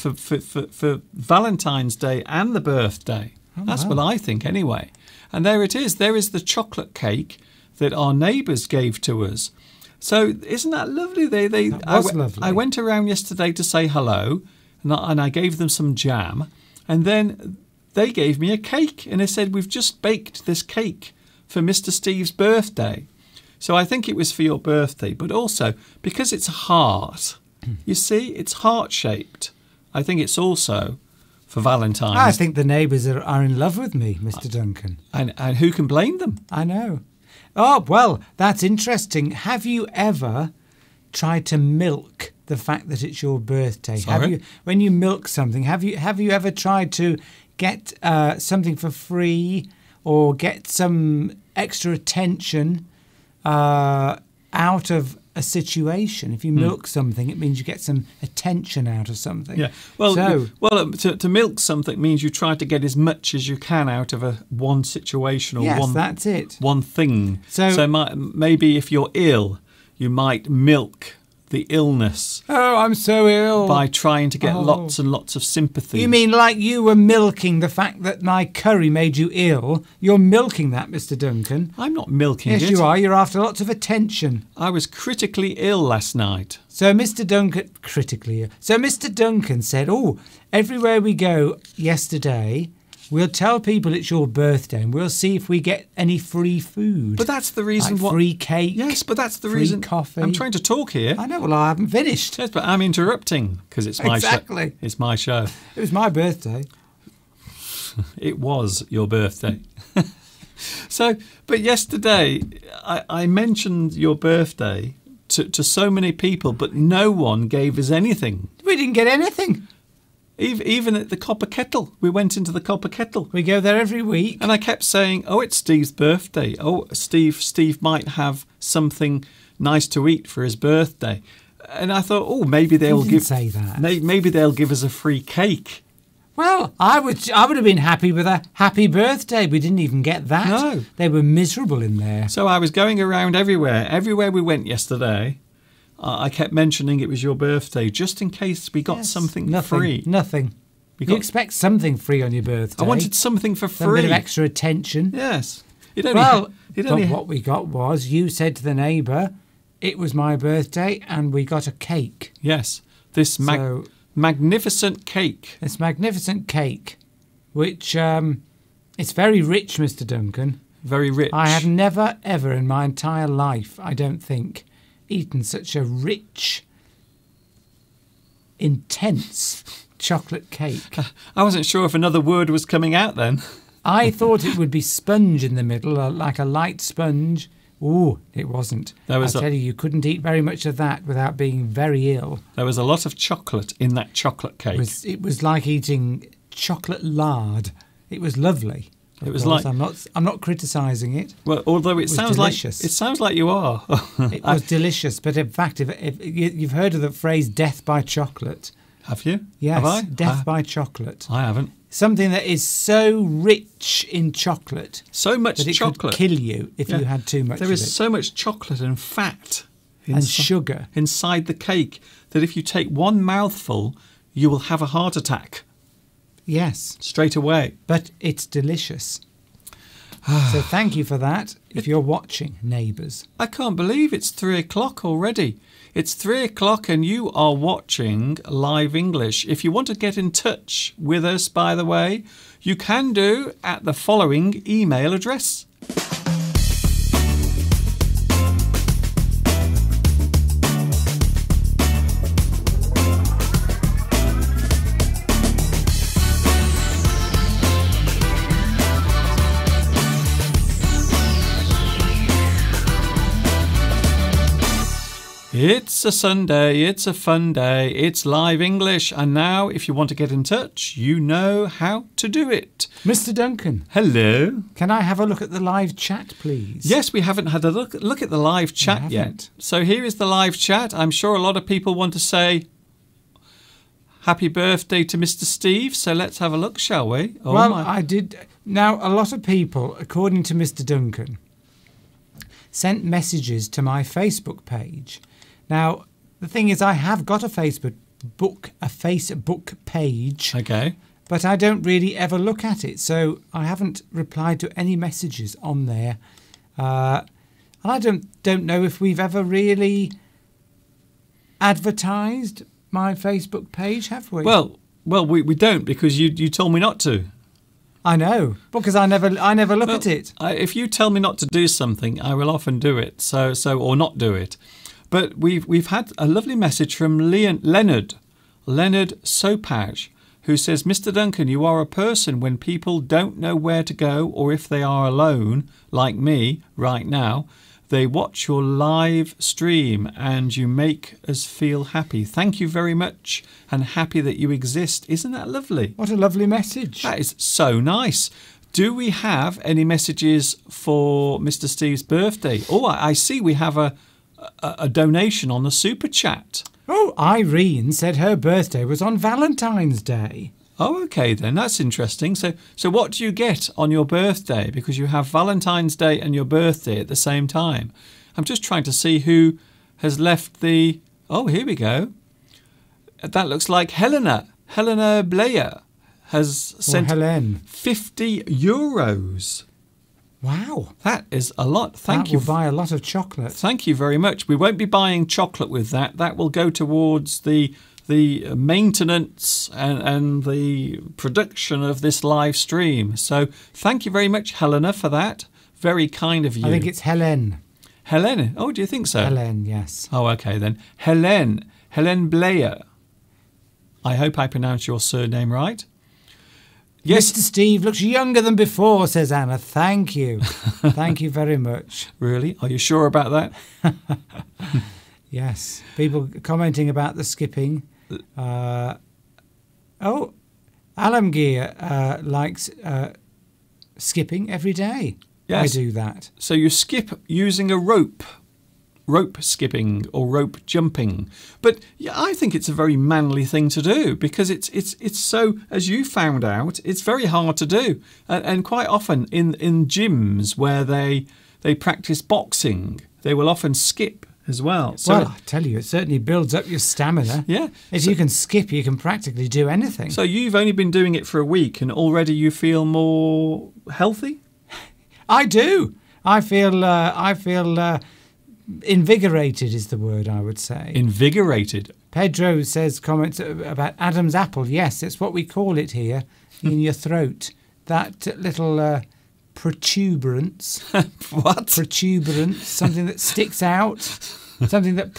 for Valentine's Day and the birthday. That's what I think anyway. And there it is. There is the chocolate cake that our neighbours gave to us. So isn't that lovely? That was lovely. I went around yesterday to say hello, and I gave them some jam. And then they gave me a cake. And they said, we've just baked this cake for Mr. Steve's birthday. So I think it was for your birthday. But also, because it's a heart, you see, it's heart-shaped. I think it's also for Valentine's. I think the neighbours are in love with me, Mr. Duncan. And who can blame them? I know. Oh, well, that's interesting. Have you ever tried to milk the fact that it's your birthday? Sorry? When you milk something, have you ever tried to get something for free or get some extra attention out of a situation? If you milk something, it means you get some attention out of something. Yeah. Well, to milk something means you try to get as much as you can out of one situation or that's it. One thing. So maybe if you're ill, you might milk the illness Oh, I'm so ill. by trying to get Oh. lots and lots of sympathy. You mean like you were milking the fact that my curry made you ill? You're milking that, Mr. Duncan. I'm not milking Yes, it. you are. You're after lots of attention. I was critically ill last night. So Mr. Duncan, critically, so Mr. Duncan said, oh, everywhere we go yesterday, we'll tell people it's your birthday and we'll see if we get any free food. But that's the reason like what... free cake. Yes, but that's the free reason... coffee. I'm trying to talk here. I know, well, I haven't finished. Yes, but I'm interrupting because it's my show. Exactly. It's my show. It was my birthday. It was your birthday. So, but yesterday I mentioned your birthday to so many people, but no one gave us anything. We didn't get anything. Even at the Copper Kettle. We went into the Copper Kettle. We go there every week. And I kept saying, oh, it's Steve's birthday. Oh, Steve might have something nice to eat for his birthday. And I thought, oh, maybe they'll didn't say that. Maybe they'll give us a free cake. Well, I would have been happy with a happy birthday. We didn't even get that. No. They were miserable in there. So I was going around everywhere. Everywhere we went yesterday, I kept mentioning it was your birthday, just in case we got Yes, something nothing, free. Nothing. We You got, expect something free on your birthday. I wanted something for Some bit free. of extra attention. Yes. It Well, only, but what we got was you said to the neighbour, it was my birthday, and we got a cake. yes, this So magnificent cake. this magnificent cake, which it's very rich, Mr. Duncan. Very rich. I have never, ever in my entire life, I don't think, eaten such a rich, intense chocolate cake. I wasn't sure if another word was coming out then. I thought it would be sponge in the middle, like a light sponge. Ooh, it wasn't. I tell you, you couldn't eat very much of that without being very ill. There was a lot of chocolate in that chocolate cake. It was like eating chocolate lard. It was lovely. It was course. like I'm not criticising it. well, although it was sounds delicious. like it sounds like you are. It was delicious, but in fact, if you've heard of the phrase "death by chocolate," Have you? yes, Have I? death by chocolate. I haven't. Something that is so rich in chocolate So much that it chocolate. could kill you if you had too much There of is it. so much chocolate and fat And sugar. inside the cake that if you take one mouthful, you will have a heart attack Yes, straight away. but it's delicious. So thank you for that. If you're watching, neighbours. I can't believe it's 3:00 already. It's 3:00 and you are watching Live English. If you want to get in touch with us, by the way, you can do at the following email address. It's a Sunday, it's a fun day, it's Live English, and now if you want to get in touch, you know how to do it. Mr. Duncan, Hello. can I have a look at the live chat, please? Yes, we haven't had a look at the live chat yet. So here is the live chat. I'm sure a lot of people want to say happy birthday to Mr. Steve, so let's have a look, shall we? Oh, Well, my. I did. Now, a lot of people, according to Mr. Duncan, sent messages to my Facebook page. Now, the thing is, I have got a Facebook page, Okay. but I don't really ever look at it, so I haven't replied to any messages on there. And I don't know if we've ever really advertised my Facebook page, have we? Well, we don't because you told me not to. I know, because I never look at it. If you tell me not to do something, I will often do it. So or not do it. But we've had a lovely message from Leonard Sopage, who says, Mr. Duncan, you are a person when people don't know where to go or if they are alone, like me right now, they watch your live stream and you make us feel happy. Thank you very much and happy that you exist. Isn't that lovely? What a lovely message. That is so nice. Do we have any messages for Mr. Steve's birthday? Oh, I see we have a donation on the super chat. Oh, Irene said her birthday was on Valentine's Day. Oh, okay then. That's interesting. So what do you get on your birthday? Because you have Valentine's Day and your birthday at the same time. I'm just trying to see who has left the Oh, here we go. That looks like Helena. Helena Blair has sent Helen. €50. Wow. That is a lot. Thank you. That will buy a lot of chocolate. Thank you very much. We won't be buying chocolate with that. That will go towards the maintenance and the production of this live stream. So thank you very much, Helena, for that. Very kind of you. I think it's Helen. Helen. Oh, do you think so? Helen, yes. Oh, okay then. Helen Blair. I hope I pronounced your surname right. Yes. Mr. Steve looks younger than before, says Anna. Thank you. Thank you very much. Really? Are you sure about that? Yes. People commenting about the skipping. Alamgir likes skipping every day. Yes. I do that. So you skip using a rope skipping or rope jumping. But yeah, I think it's a very manly thing to do because it's so, as you found out, it's very hard to do. And quite often in gyms where they practice boxing, they will often skip as well. So well, I tell you, it certainly builds up your stamina. Yeah. If you can skip, you can practically do anything. So you've only been doing it for a week and already you feel more healthy? I do. I feel invigorated is the word I would say. Invigorated. Pedro says comments about Adam's apple. Yes, it's what we call it here in your throat. That little protuberance. What? Protuberance, something that sticks out, something that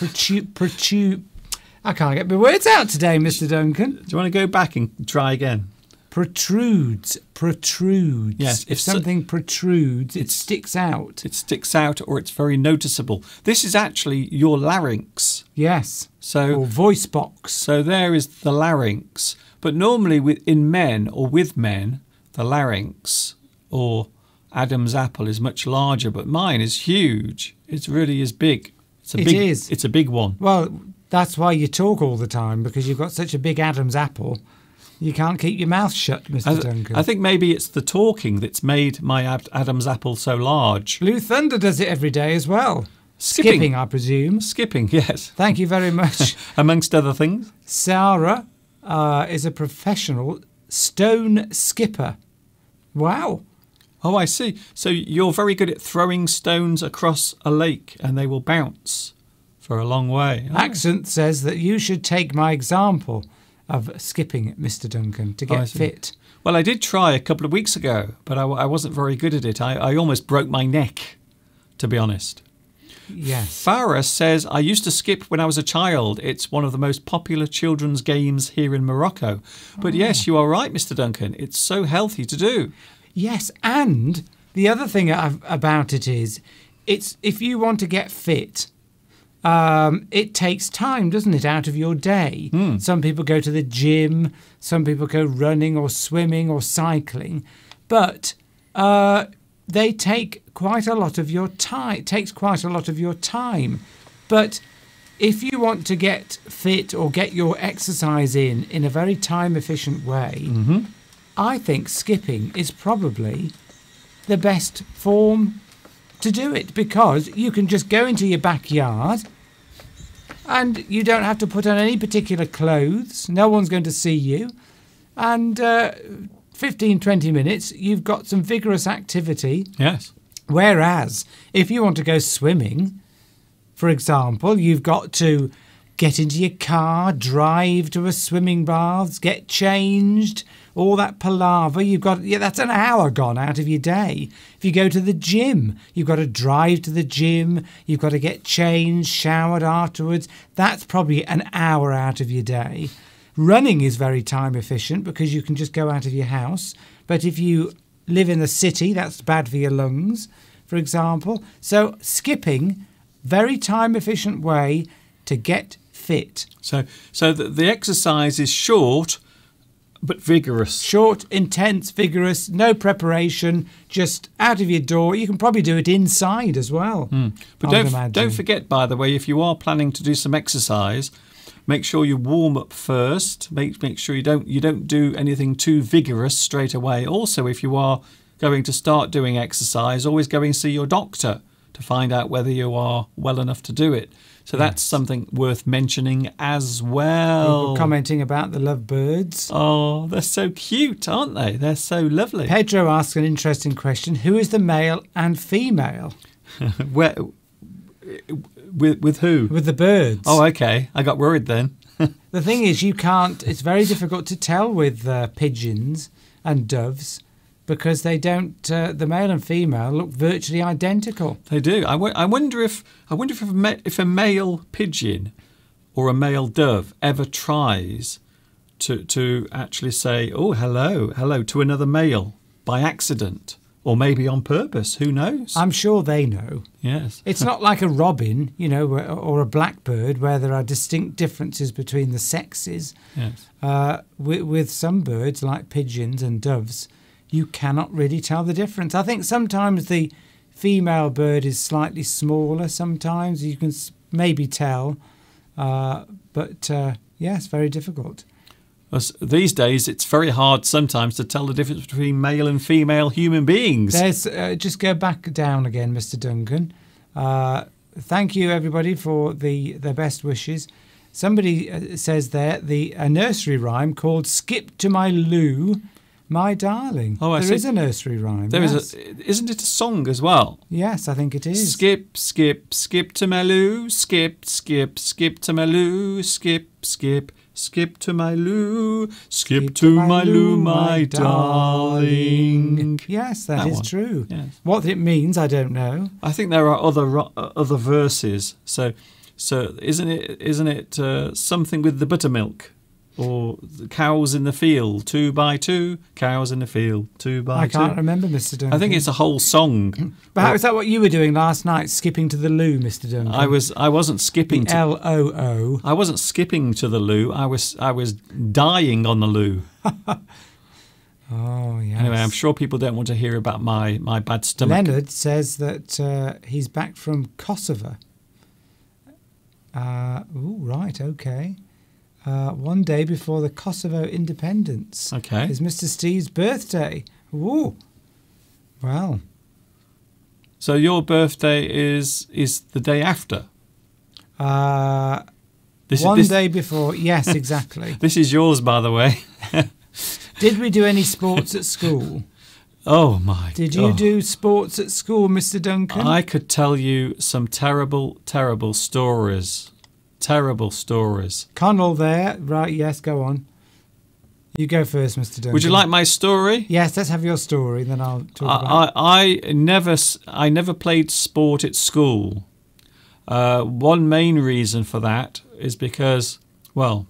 I can't get my words out today, Mr. Duncan. Do you want to go back and try again? Protrudes. Yes, if something protrudes, it sticks out. It sticks out, or it's very noticeable. This is actually your larynx. Yes. So or voice box. So there is the larynx. But normally in men or with men, the larynx or Adam's apple is much larger, but mine is huge. It really is big. It's a big one. Well, that's why you talk all the time, because you've got such a big Adam's apple. You can't keep your mouth shut, Mr. Duncan. I think maybe it's the talking that's made my Adam's apple so large. Blue Thunder does it every day as well. Skipping, I presume. Skipping, yes. Thank you very much. Amongst other things. Sarah is a professional stone skipper. Wow. Oh, I see. So you're very good at throwing stones across a lake and they will bounce for a long way. Oh. Accent says that you should take my example of skipping, Mr. Duncan, to get fit. Well, I did try a couple of weeks ago, but I wasn't very good at it. I almost broke my neck, to be honest. Yes. Farah says, I used to skip when I was a child. It's one of the most popular children's games here in Morocco. But yes, you are right, Mr. Duncan. It's so healthy to do. Yes, and the other thing about it is, if you want to get fit, it takes time, doesn't it, out of your day? Some people go to the gym, some people go running or swimming or cycling, but they take quite a lot of your time. It takes quite a lot of your time. But if you want to get fit or get your exercise in a very time-efficient way, I think skipping is probably the best form to do it, because you can just go into your backyard and you don't have to put on any particular clothes. No one's going to see you. And 15-20 minutes, you've got some vigorous activity. Yes. Whereas if you want to go swimming, for example, you've got to get into your car, drive to a swimming baths, get changed, all that palaver. That's an hour gone out of your day. If you go to the gym, you've got to drive to the gym, you've got to get changed, showered afterwards. That's probably an hour out of your day. Running is very time efficient because you can just go out of your house. But if you live in the city, that's bad for your lungs, for example. So skipping, very time efficient way to get fit. So the exercise is short but vigorous. Short, intense, vigorous, no preparation, just out of your door. You can probably do it inside as well. But don't forget, by the way, if you are planning to do some exercise, make sure you warm up first. Make sure you don't do anything too vigorous straight away. Also, if you are going to start doing exercise, always go and see your doctor to find out whether you are well enough to do it. So that's something worth mentioning as well. People commenting about the lovebirds. Oh, they're so cute, aren't they? They're so lovely. Pedro asks an interesting question. Who is the male and female? Where, with who? With the birds. Oh, okay. I got worried then. The thing is, you can't, it's very difficult to tell with pigeons and doves because they don't, the male and female look virtually identical. They do. I wonder if a male pigeon or a male dove ever tries to actually say, oh, hello to another male by accident. Or maybe on purpose, who knows? I'm sure they know. Yes. It's not like a robin, you know, or a blackbird where there are distinct differences between the sexes. Yes. With some birds, like pigeons and doves, you cannot really tell the difference. I think sometimes the female bird is slightly smaller. Sometimes you can maybe tell. But it's very difficult. These days, it's very hard sometimes to tell the difference between male and female human beings. There's just go back down again, Mr. Duncan. Thank you, everybody, for their best wishes. Somebody says there a nursery rhyme called "Skip to my Lou, my darling." Oh, there is a nursery rhyme. There yes. Isn't it a song as well? Yes, I think it is. Skip, skip, skip to my Lou. Skip, skip, skip to my Lou. Skip, skip. Skip to my Lou, skip to my Lou, my darling. Yes, that is true. Yes. What it means, I don't know. I think there are other verses. So isn't it something with the buttermilk, or the cows in the field, 2 by 2 cows in the field, 2 by 2. I can't remember, Mr. Duncan. I think it's a whole song. But is that what you were doing last night, skipping to the loo, Mr. Duncan? I wasn't skipping to L-O-O. I wasn't skipping to the loo. I was dying on the loo. Oh, yes. Anyway, I'm sure people don't want to hear about my bad stomach. Leonard says that he's back from Kosovo. Right, okay. One day before the Kosovo independence. Okay. Is Mr. Steve's birthday. Ooh. Well. So your birthday is the day after? One day before. Yes, exactly. This is yours, by the way. Did we do any sports at school? Oh, my Did God. you do sports at school, Mr. Duncan? I could tell you some terrible, terrible stories. Terrible stories. Connell there. Right, yes, go on. You go first, Mr. Duncan. Would you like my story? Yes, let's have your story, then I'll talk about I never played sport at school. One main reason for that is because, well,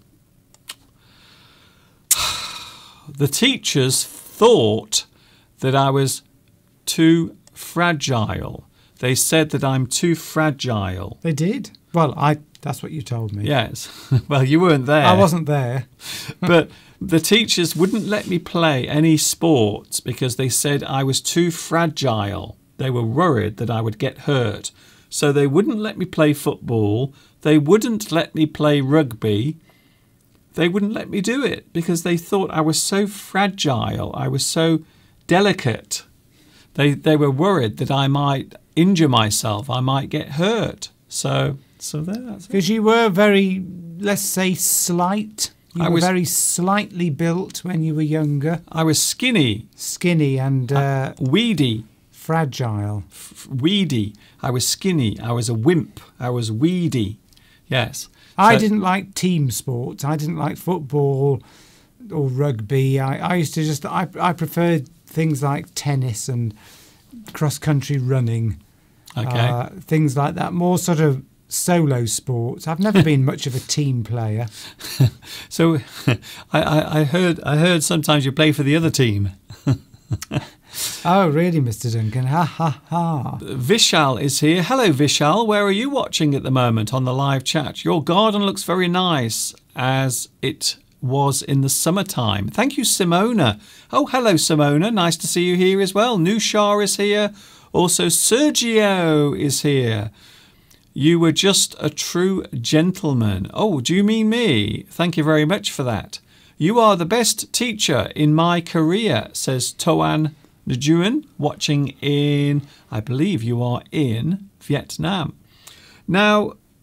the teachers thought that I was too fragile. They said that I'm too fragile. They did? Well, that's what you told me. Yes. Well, you weren't there. I wasn't there. But the teachers wouldn't let me play any sports because they said I was too fragile. They were worried that I would get hurt. So they wouldn't let me play football. They wouldn't let me play rugby. They wouldn't let me do it because they thought I was so fragile. I was so delicate. They were worried that I might injure myself. I might get hurt. So that's it. Because you were very, let's say, slight. You were very slightly built when you were younger. I was skinny. Skinny and weedy. Fragile. Weedy. I was skinny. I was a wimp. I was weedy. Yes. I didn't like team sports. I didn't like football or rugby. I used to just, I preferred things like tennis and cross-country running. Okay. Things like that. More sort of solo sports. I've never been much of a team player. So I heard sometimes you play for the other team. Oh, really, Mr. Duncan? Ha, ha, ha. Vishal is here. Hello, Vishal. Where are you watching at the moment on the live chat? Your garden looks very nice as it was in the summertime. Thank you, Simona. Oh, hello, Simona. Nice to see you here as well. Nushar is here. Also, Sergio is here. You were just a true gentleman. Oh, do you mean me? Thank you very much for that. You are the best teacher in my career, says Toan Nguyen, watching in, I believe you are in Vietnam. Now,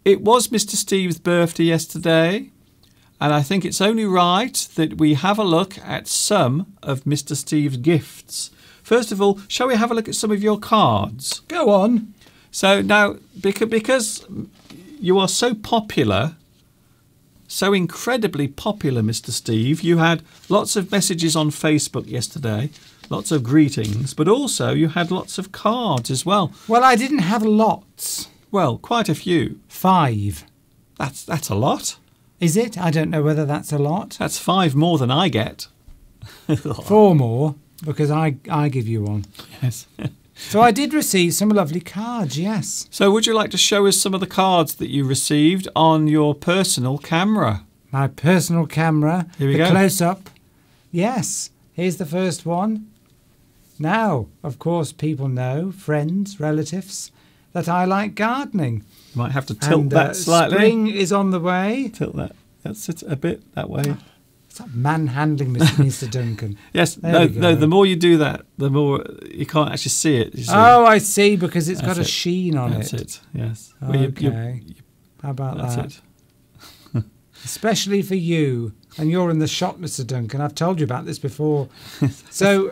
it was Mr. Steve's birthday yesterday, and I think it's only right that we have a look at some of Mr. Steve's gifts. First of all, shall we have a look at some of your cards? Go on. So now, because you are so popular, so incredibly popular, Mr. Steve, you had lots of messages on Facebook yesterday, lots of greetings, but also you had lots of cards as well. Well, I didn't have lots. Well, quite a few. 5. That's a lot. Is it? I don't know whether that's a lot. That's 5 more than I get. 4 more, because I give you one. Yes. So I did receive some lovely cards, yes. So would you like to show us some of the cards that you received on your personal camera? My personal camera. Here we the go. Close-up. Yes. Here's the first one. Now, of course, people know, friends, relatives, that I like gardening. You might have to tilt that slightly. Spring is on the way. Tilt that. That's it a bit that way. Stop manhandling Mr. Duncan. Yes. There No. The more you do that, the more you can't actually see it. You see. Oh, I see, because it's got a That's it. sheen on That's it. it. Yes. Okay. How about That's that? it. Especially for you. And you're in the shop, Mr. Duncan. I've told you about this before. So,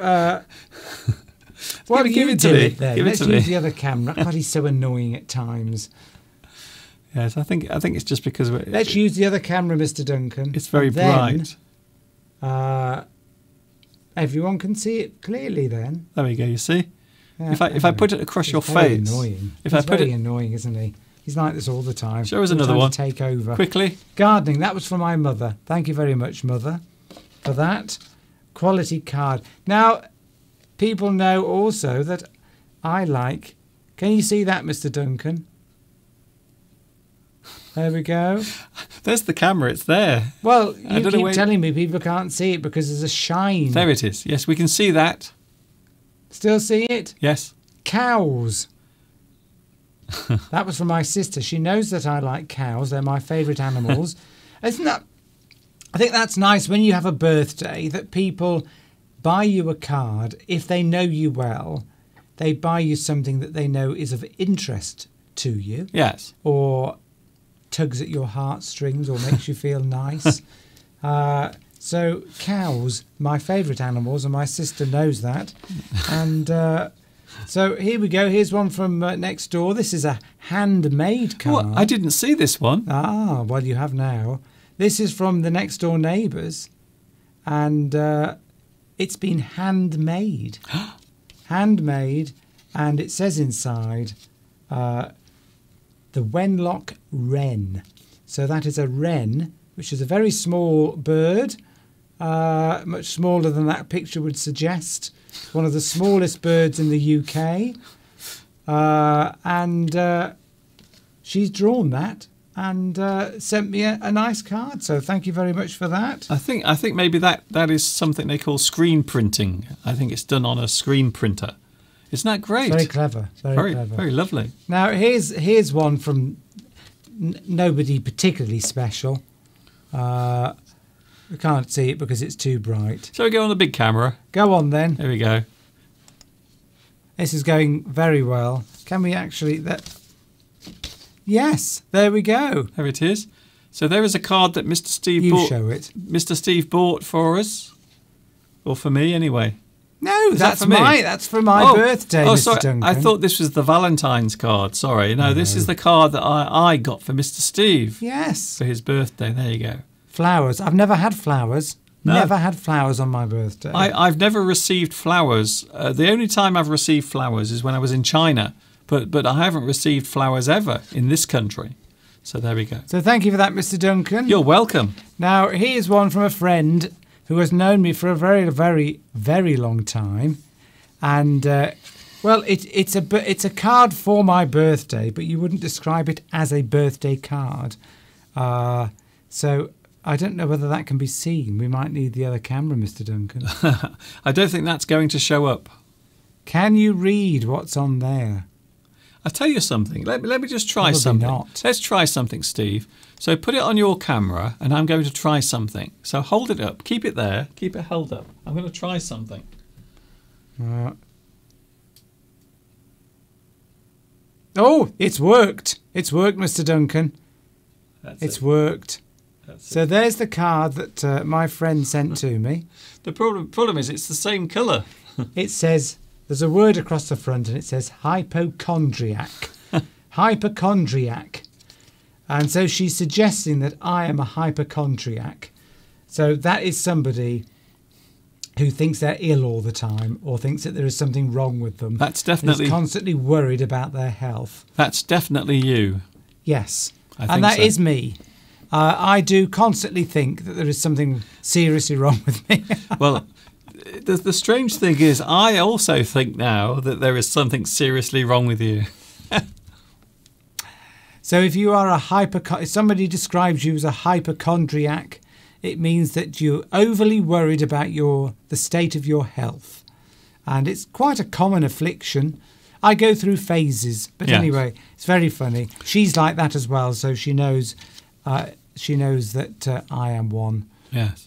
well, give you it to did me. it then. Give it Let's to use me. the other camera. God, he's so annoying at times. Yes. I think it's just because Let's use the other camera, Mr. Duncan. it's very And then, bright. Everyone can see it clearly then. There we go. You see. Yeah, If I put it across he's your very face. Annoying. If He's I put very it annoying, isn't he? He's like this all the time. Show us All another trying one. to take over. quickly. Gardening, that was for my mother. Thank you very much, Mother, for that. Quality card. Now, people know also that I like... Can you see that, Mr. Duncan? There we go. There's the camera. It's there. Well, I you don't know keep where- telling me people can't see it because there's a shine. There it is. Yes, we can see that. Still see it? Yes. Cows. That was from my sister. She knows that I like cows. They're my favourite animals. Isn't that... I think that's nice when you have a birthday that people buy you a card. If they know you well, they buy you something that they know is of interest to you Yes. or tugs at your heartstrings or makes you feel nice. So cows, my favourite animals, and my sister knows that. And so here we go. Here's one from next door. This is a handmade card. Oh, I didn't see this one. Ah, well, you have now. This is from the next door neighbours, and it's been handmade. Handmade, and it says inside, the Wenlock wren. So that is a wren, which is a very small bird, much smaller than that picture would suggest. One of the smallest birds in the UK. And she's drawn that and sent me a nice card. So thank you very much for that. I think maybe that is something they call screen printing. I think it's done on a screen printer. Isn't that great? Very clever. Very clever. Very lovely. Now here's one from nobody particularly special. We can't see it because it's too bright. Shall we go on the big camera? Go on then. There we go. This is going very well. Can we actually... Yes, there we go. There it is. So there is a card that Mr. Steve You bought. show it. Mr. Steve bought for us, or for me anyway. No, Is that that's for me? That's for my birthday, Oh, Mr. sorry. Duncan. I thought this was the Valentine's card. Sorry. No, this is the card that I got for Mr. Steve Yes. for his birthday. There you go. Flowers. I've never had flowers. No. Never had flowers on my birthday. I've never received flowers. The only time I've received flowers is when I was in China, but I haven't received flowers ever in this country. So there we go. So thank you for that, Mr. Duncan. You're welcome. Now, here's one from a friend who has known me for a very, very, very long time. And, well, it's a card for my birthday, but you wouldn't describe it as a birthday card. So I don't know whether that can be seen. We might need the other camera, Mr. Duncan. I don't think that's going to show up. Can you read what's on there? I'll tell you something. Let me just try Probably something. not. Let's try something, Steve. So put it on your camera, and I'm going to try something. So hold it up. Keep it there. Keep it held up. I'm going to try something. Oh, it's worked. It's worked, Mr. Duncan. It's worked. So there's the card that my friend sent to me. The problem is it's the same colour. It says, there's a word across the front and it says hypochondriac. Hypochondriac. And so she's suggesting that I am a hypochondriac. So that is somebody who thinks they're ill all the time or thinks that there is something wrong with them. That's definitely... Is constantly worried about their health. That's definitely you. Yes. And that is me. I do constantly think that there is something seriously wrong with me. Well, the strange thing is I also think now that there is something seriously wrong with you. So if you are if somebody describes you as a hypochondriac, it means that you're overly worried about the state of your health. And it's quite a common affliction. I go through phases, but anyway, it's very funny. She's like that as well, so she knows that I am one. Yes.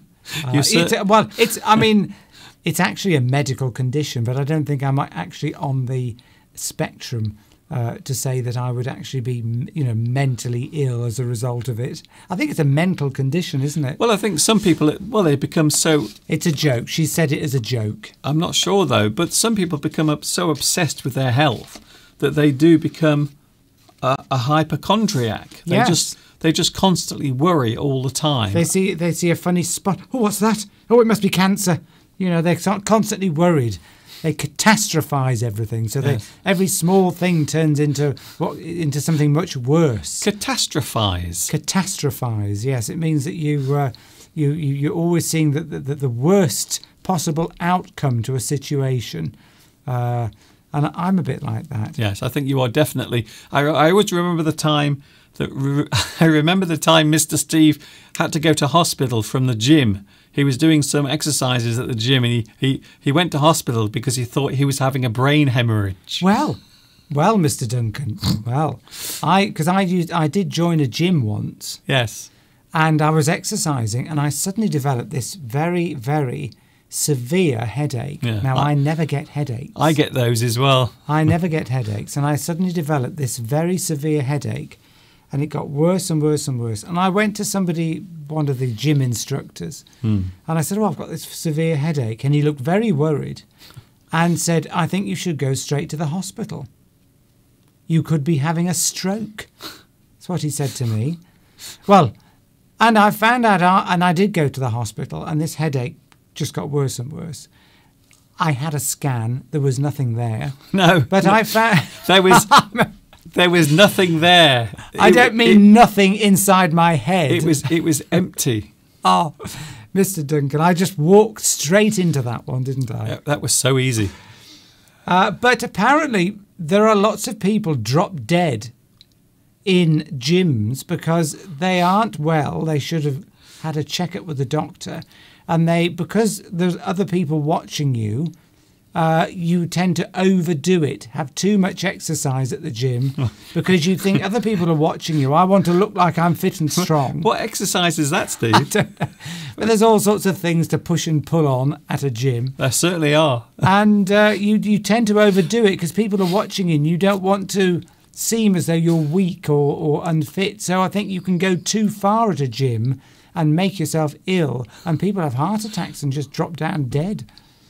It's actually a medical condition, but I don't think I'm actually on the spectrum to say that I would actually be, mentally ill as a result of it. I think it's a mental condition, isn't it? Well, I think some people, they become so... It's a joke. She said it as a joke. I'm not sure, though, but some people become so obsessed with their health that they do become a hypochondriac. They just constantly worry all the time. They see a funny spot. Oh, what's that? Oh, it must be cancer. They're constantly worried. They catastrophize everything, so every small thing turns into something much worse. Catastrophize, yes. It means that you're always seeing the worst possible outcome to a situation, and I'm a bit like that. Yes, I think you are definitely. I always remember the time Mr. Steve had to go to hospital from the gym. He was doing some exercises at the gym and he went to hospital because he thought he was having a brain hemorrhage. Well, Mr. Duncan. Well, I did join a gym once. Yes. And I was exercising and I suddenly developed this very, very severe headache. Yeah. Now, I never get headaches. I get those as well. I never get headaches. And I suddenly developed this very severe headache. And it got worse and worse and worse. And I went to one of the gym instructors, and I said, I've got this severe headache. And he looked very worried and said, I think you should go straight to the hospital. You could be having a stroke. That's what he said to me. Well, and I found out, and I did go to the hospital, and this headache just got worse and worse. I had a scan. There was nothing there. No. But I found... There was nothing there. I don't mean nothing inside my head. It was empty. Oh, Mr. Duncan, I just walked straight into that one, didn't I? Yeah, that was so easy. But apparently there are lots of people drop dead in gyms because they aren't well. They should have had a checkup with the doctor. And because there's other people watching you, you tend to overdo it, have too much exercise at the gym because you think other people are watching you. I want to look like I'm fit and strong. What exercise is that, Steve? But there's all sorts of things to push and pull on at a gym. There certainly are. And you tend to overdo it because people are watching you and you don't want to seem as though you're weak or unfit. So I think you can go too far at a gym and make yourself ill, and people have heart attacks and just drop down dead.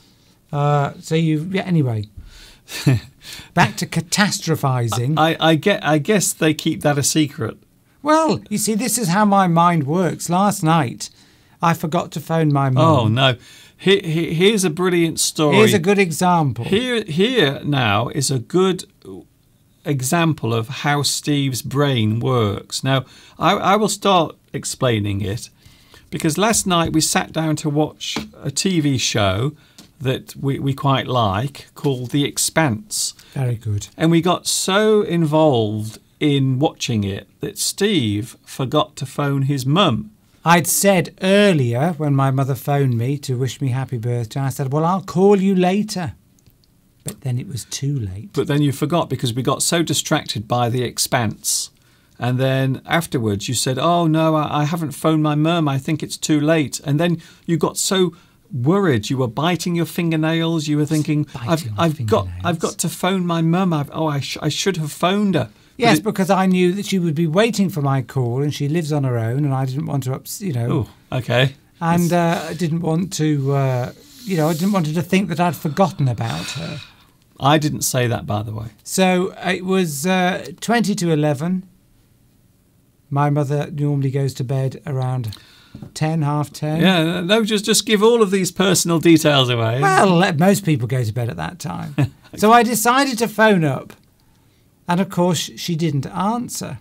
Anyway, back to catastrophizing. I guess they keep that a secret. Well, you see, this is how my mind works. Last night, I forgot to phone my mum. Oh, no. Here's a brilliant story. Here's a good example. Here now is a good example of how Steve's brain works. Now, I will start explaining it because last night we sat down to watch a TV show that we quite like called The Expanse. Very good. And we got so involved in watching it that Steve forgot to phone his mum. I'd said earlier when my mother phoned me to wish me happy birthday, I said, well, I'll call you later. But then it was too late. But then you forgot because we got so distracted by The Expanse. And then afterwards you said, oh, no, I haven't phoned my mum. I think it's too late. And then you got so worried. You were biting your fingernails. You were thinking, I've got to phone my mum. I should have phoned her. Yes, because I knew that she would be waiting for my call, and she lives on her own, and I didn't want to, Oh, okay. And I didn't want to, I didn't want her to think that I'd forgotten about her. I didn't say that, by the way. So it was 20 to 11. My mother normally goes to bed around 10, half 10. Yeah, no, just give all of these personal details away. Well, most people go to bed at that time. Okay. So I decided to phone up. And, of course, she didn't answer.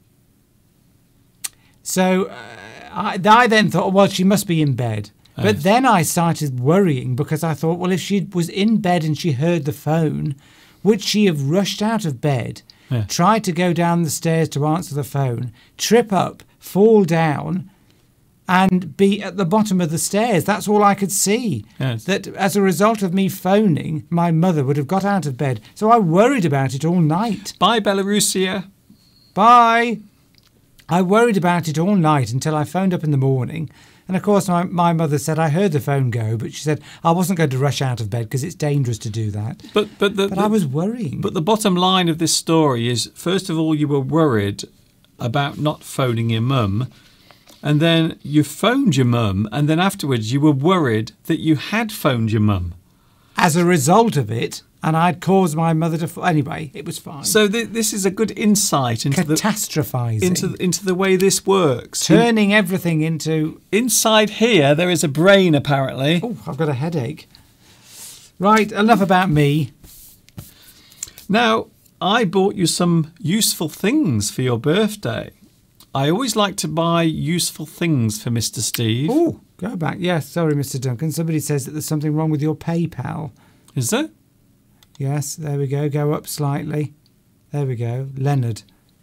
So I then thought, well, she must be in bed. Oh. But then I started worrying because I thought, well, if she was in bed and she heard the phone, would she have rushed out of bed, tried to go down the stairs to answer the phone, trip up, fall down, and be at the bottom of the stairs? That's all I could see. Yes. That as a result of me phoning, my mother would have got out of bed. So I worried about it all night. Bye, Belarusia. Bye. I worried about it all night until I phoned up in the morning. And, of course, my mother said, I heard the phone go, but she said, I wasn't going to rush out of bed because it's dangerous to do that. But I was worrying. But the bottom line of this story is, first of all, you were worried about not phoning your mum. And then you phoned your mum, and then afterwards you were worried that you had phoned your mum. As a result of it, and I'd caused my mother to... Anyway, it was fine. So this is a good insight into Catastrophising. Into the way this works. Turning everything into... Inside here, there is a brain, apparently. Oh, I've got a headache. Right, enough about me. Now, I bought you some useful things for your birthday. I always like to buy useful things for Mr. Steve. Oh, go back. Yes, sorry, Mr. Duncan. Somebody says that there's something wrong with your PayPal. Is there? Yes, there we go. Go up slightly. There we go. Leonard.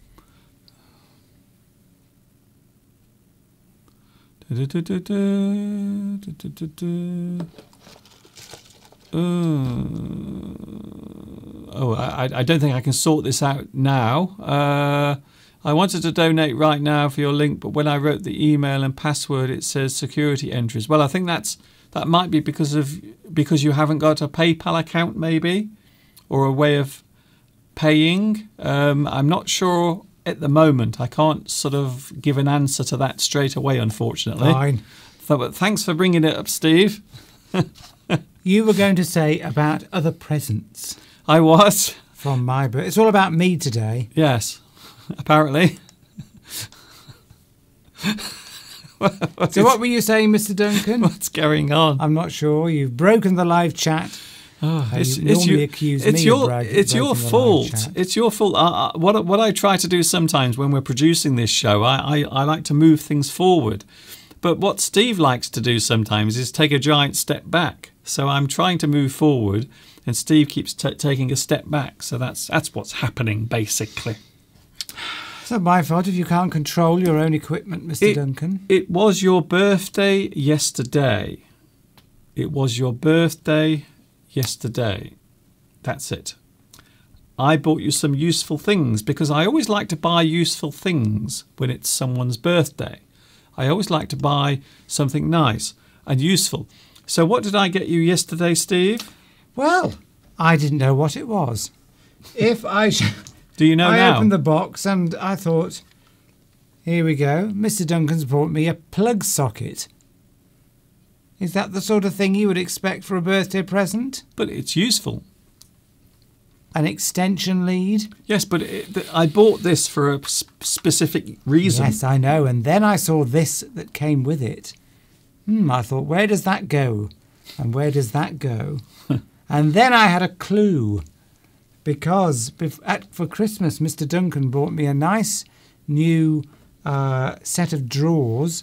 I don't think I can sort this out now. I wanted to donate right now for your link, but when I wrote the email and password, it says security entries. Well, I think that might be because you haven't got a PayPal account, maybe, or a way of paying. I'm not sure at the moment. I can't sort of give an answer to that straight away, unfortunately. Fine. But thanks for bringing it up, Steve. You were going to say about other presents. I was. From my birthday. It's all about me today. Yes. Apparently. So what were you saying, Mr. Duncan? What's going on? I'm not sure. You've broken the live chat. It's your fault. It's your fault. What I try to do sometimes when we're producing this show, I like to move things forward. But what Steve likes to do sometimes is take a giant step back. So I'm trying to move forward, and Steve keeps taking a step back. So that's what's happening, basically. It's not my fault if you can't control your own equipment, Mr. Duncan. It was your birthday yesterday. It was your birthday yesterday. That's it. I bought you some useful things because I always like to buy useful things when it's someone's birthday. I always like to buy something nice and useful. So what did I get you yesterday, Steve? Well, I didn't know what it was. Do you know now? I opened the box and I thought, here we go. Mr. Duncan's bought me a plug socket. Is that the sort of thing you would expect for a birthday present? But it's useful. An extension lead? Yes, but I bought this for a specific reason. Yes, I know. And then I saw this that came with it. I thought, where does that go? And where does that go? And then I had a clue. Because for Christmas, Mr. Duncan bought me a nice new set of drawers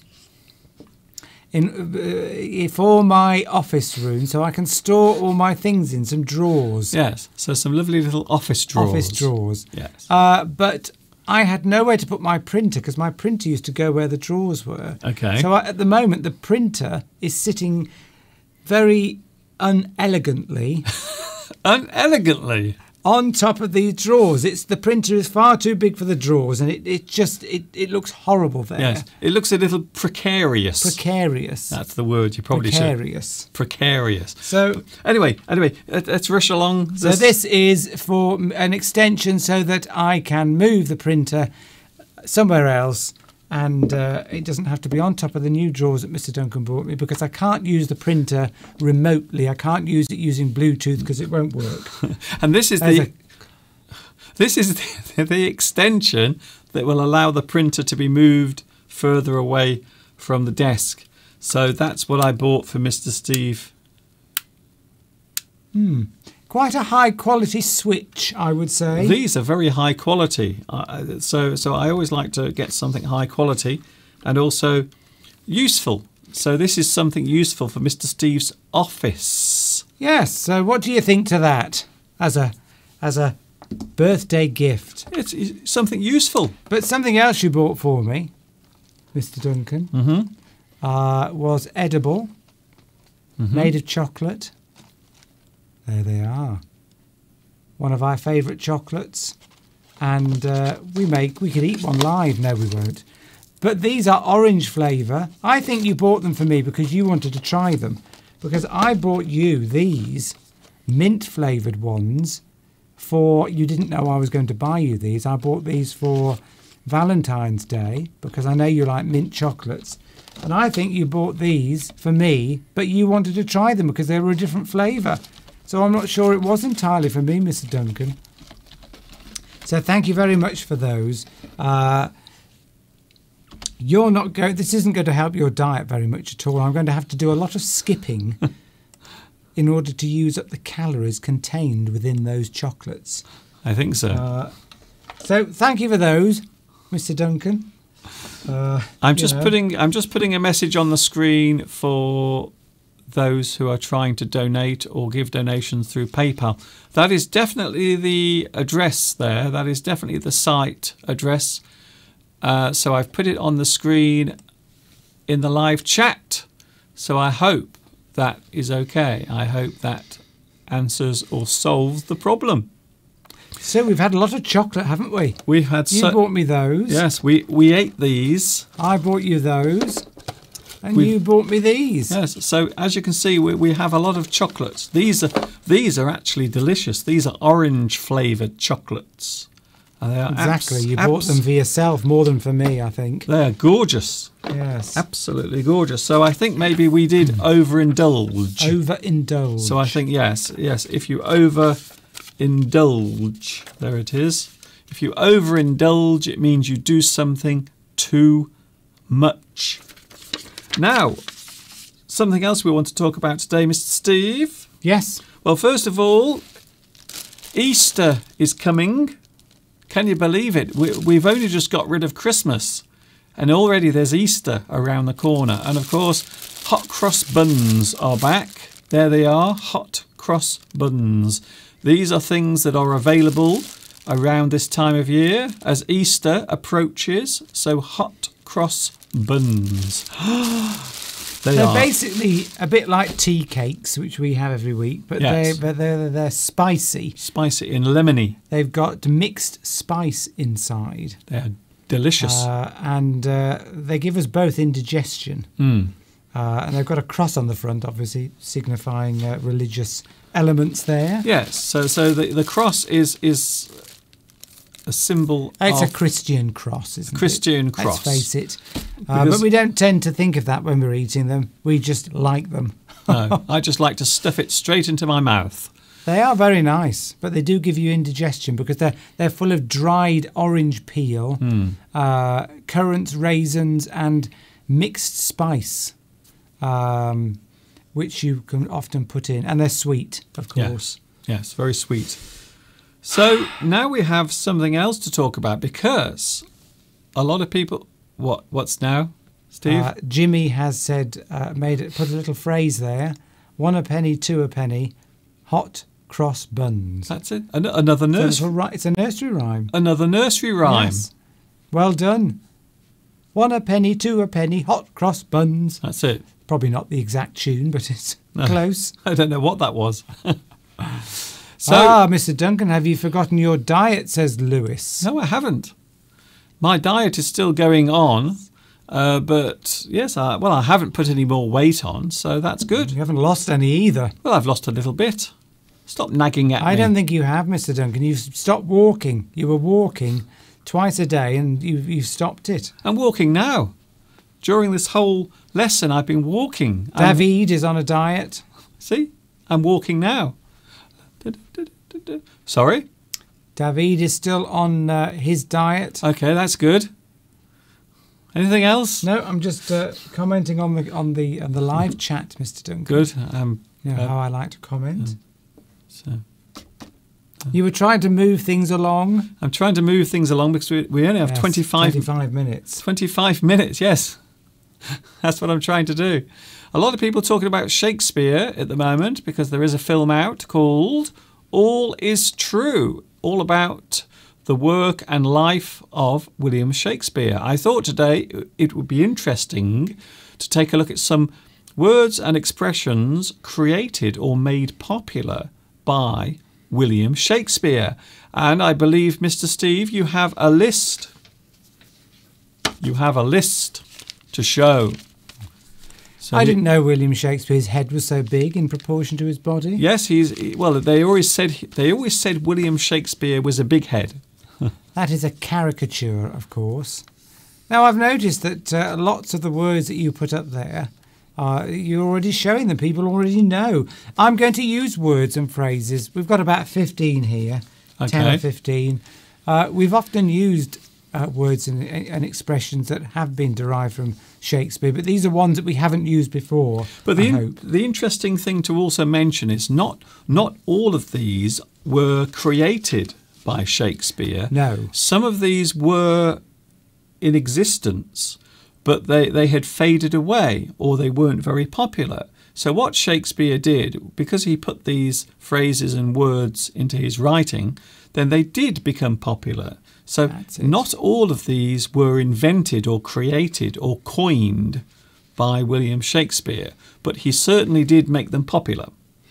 for my office room, so I can store all my things in some drawers. Yes, so some lovely little office drawers. Office drawers. Yes. But I had nowhere to put my printer because my printer used to go where the drawers were. Okay. So at the moment, the printer is sitting very unelegantly. Unelegantly? on top of these drawers. The printer is far too big for the drawers, and it looks horrible there. Yes, it looks a little precarious. Precarious. That's the word you probably Precarious. should. Precarious. So anyway, let's rush along. So this is for an extension so that I can move the printer somewhere else, and it doesn't have to be on top of the new drawers that Mr. Duncan bought me, because I can't use the printer remotely. I can't use it using Bluetooth because it won't work. And this is the extension that will allow the printer to be moved further away from the desk. So that's what I bought for Mr. Steve. Quite a high quality switch, I would say. These are very high quality. So I always like to get something high quality and also useful. So this is something useful for Mr. Steve's office. Yes. So what do you think to that as a birthday gift? It's something useful. But something else you bought for me, Mr. Duncan, was edible, made of chocolate. There they are. One of our favourite chocolates. And we could eat one live. No, we won't. But these are orange flavour. I think you bought them for me because you wanted to try them. Because I bought you these mint flavoured ones for... You didn't know I was going to buy you these. I bought these for Valentine's Day because I know you like mint chocolates. And I think you bought these for me, but you wanted to try them because they were a different flavour. So I'm not sure it was entirely for me, Mr. Duncan. So thank you very much for those. This isn't going to help your diet very much at all. I'm going to have to do a lot of skipping in order to use up the calories contained within those chocolates. I think so. So thank you for those, Mr. Duncan. I'm just putting a message on the screen for those who are trying to donate or give donations through PayPal. That is definitely the address there. That is definitely the site address. So I've put it on the screen in the live chat. So I hope that is okay. I hope that answers or solves the problem. So we've had a lot of chocolate, haven't we? We've had. You bought me those. Yes, we ate these. I bought you those. And you bought me these. Yes, so as you can see, we have a lot of chocolates. These are actually delicious. These are orange flavoured chocolates. Exactly, you bought them for yourself more than for me, I think. They're gorgeous. Yes. Absolutely gorgeous. So I think maybe we did overindulge. Overindulge. So I think, yes, if you overindulge, there it is. If you overindulge, it means you do something too much. Now, something else we want to talk about today, Mr. Steve. Yes. Well, first of all, Easter is coming. Can you believe it? We've only just got rid of Christmas, and already there's Easter around the corner. And of course, hot cross buns are back. There they are, hot cross buns. These are things that are available around this time of year as Easter approaches. So hot cross buns. They're basically a bit like tea cakes, which we have every week, but yes. they're spicy. Spicy and lemony. They've got mixed spice inside. They're delicious. And they give us both indigestion. And they've got a cross on the front, obviously, signifying religious elements there. Yes, so the cross is a symbol It's a Christian cross, isn't it? Christian cross. Let's face it. But we don't tend to think of that when we're eating them. We just like them. No, I just like to stuff it straight into my mouth. They are very nice, but they do give you indigestion because they're full of dried orange peel, currants, raisins, and mixed spice, which you can often put in. And they're sweet, of course. Yes, very sweet. So now we have something else to talk about because a lot of people... What's now, Steve? Jimmy has said, put a little phrase there. 1 a penny, 2 a penny, hot cross buns. That's it. Another nursery. It's a nursery rhyme. Another nursery rhyme. Yes. Well done. 1 a penny, 2 a penny, hot cross buns. That's it. Probably not the exact tune, but it's close. I don't know what that was. So, Mr. Duncan, have you forgotten your diet, says Lewis. no, I haven't. My diet is still going on, but yes, I haven't put any more weight on, so that's good. You haven't lost any either. Well, I've lost a little bit. Stop nagging at me. I don't think you have, Mr. Duncan. You've stopped walking. You were walking twice a day and you've stopped it. I'm walking now. During this whole lesson, I've been walking. David is on a diet. See? I'm walking now. Sorry? David is still on his diet. Okay, that's good. Anything else? No, I'm just commenting on the live chat, Mr. Duncan. Good. You know how I like to comment. So You were trying to move things along. I'm trying to move things along because we only have 25 minutes. 25 minutes, yes. That's what I'm trying to do. A lot of people talking about Shakespeare at the moment because there is a film out called All Is True, all about the work and life of William Shakespeare. I thought today it would be interesting to take a look at some words and expressions created or made popular by William Shakespeare. And I believe, Mr. Steve, you have a list. You have a list to show. So I didn't know William Shakespeare's head was so big in proportion to his body. Yes, they always said William Shakespeare was a big head. That is a caricature, of course. Now, I've noticed that lots of the words that you put up there, you're already showing them. People already know. I'm going to use words and phrases. We've got about 15 here, Okay. 10 or 15. We've often used words and expressions that have been derived from Shakespeare, but these are ones that we haven't used before. But the interesting thing to also mention is not all of these were created by Shakespeare. No. Some of these were in existence, but they had faded away or they weren't very popular. So what Shakespeare did, because he put these phrases and words into his writing, then they did become popular. So not all of these were invented or created or coined by William Shakespeare, but he certainly did make them popular.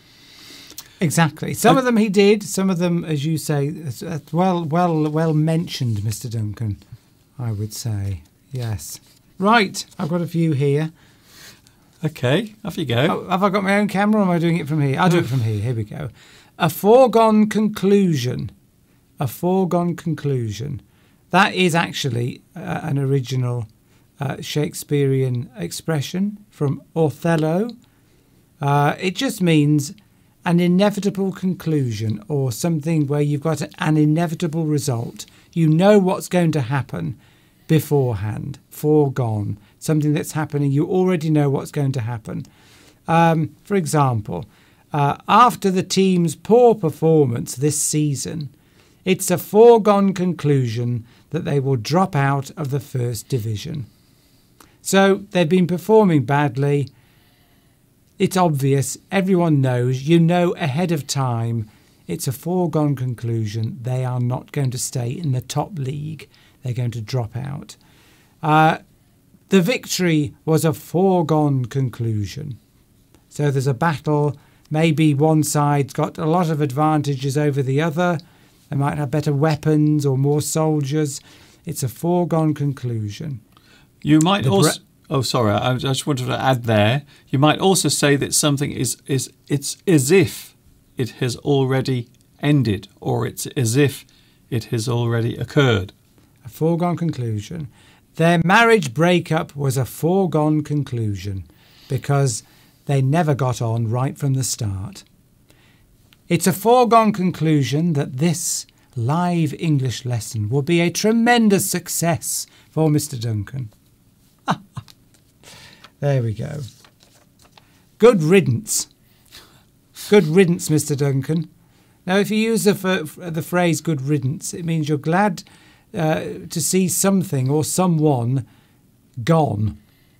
Exactly. Some of them he did. Some of them, as you say, well mentioned, Mr. Duncan, I would say. Yes. Right. I've got a few here. Okay, off you go. Oh, have I got my own camera or am I doing it from here? I'll do it from here. Here we go. A foregone conclusion. A foregone conclusion. That is actually an original Shakespearean expression from Othello. It just means an inevitable conclusion or something where you've got an inevitable result. You know what's going to happen beforehand, foregone, something that's happening. You already know what's going to happen. For example, after the team's poor performance this season, it's a foregone conclusion that they will drop out of the first division. So they've been performing badly. It's obvious, everyone knows, you know ahead of time, it's a foregone conclusion. They are not going to stay in the top league. They're going to drop out. The victory was a foregone conclusion. So there's a battle. Maybe one side's got a lot of advantages over the other. They might have better weapons or more soldiers. It's a foregone conclusion. You might also... Oh, sorry, I just wanted to add there. You might also say that something it's as if it has already ended, or it's as if it has already occurred. A foregone conclusion. Their marriage breakup was a foregone conclusion because they never got on right from the start. It's a foregone conclusion that this live English lesson will be a tremendous success for Mr. Duncan. There we go. Good riddance. Good riddance, Mr. Duncan. Now, if you use the phrase good riddance, it means you're glad to see something or someone gone.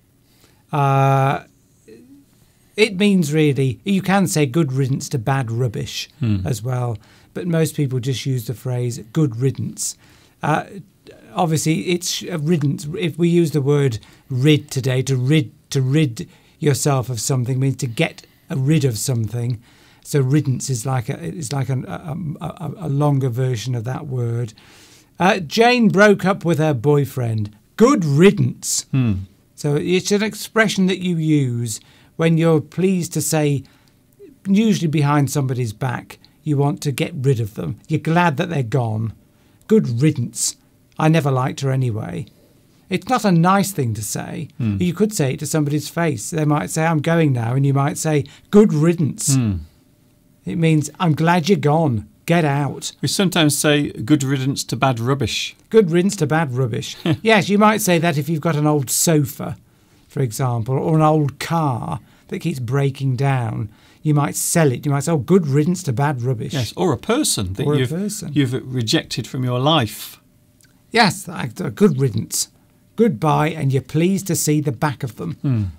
It means really, you can say good riddance to bad rubbish as well, but most people just use the phrase good riddance. Obviously, it's a riddance. If we use the word rid today, to rid yourself of something means to get rid of something. So riddance is like a longer version of that word. Jane broke up with her boyfriend. Good riddance. So it's an expression that you use when you're pleased to say, usually behind somebody's back, you want to get rid of them. You're glad that they're gone. Good riddance. I never liked her anyway. It's not a nice thing to say. You could say it to somebody's face. They might say, I'm going now, and you might say, good riddance. It means, I'm glad you're gone. Get out. We sometimes say good riddance to bad rubbish. Good riddance to bad rubbish. Yes, you might say that if you've got an old sofa, for example, or an old car that keeps breaking down. You might sell it. You might say, oh, good riddance to bad rubbish. Yes, or a person that you've rejected from your life. Yes, good riddance. Goodbye, and you're pleased to see the back of them.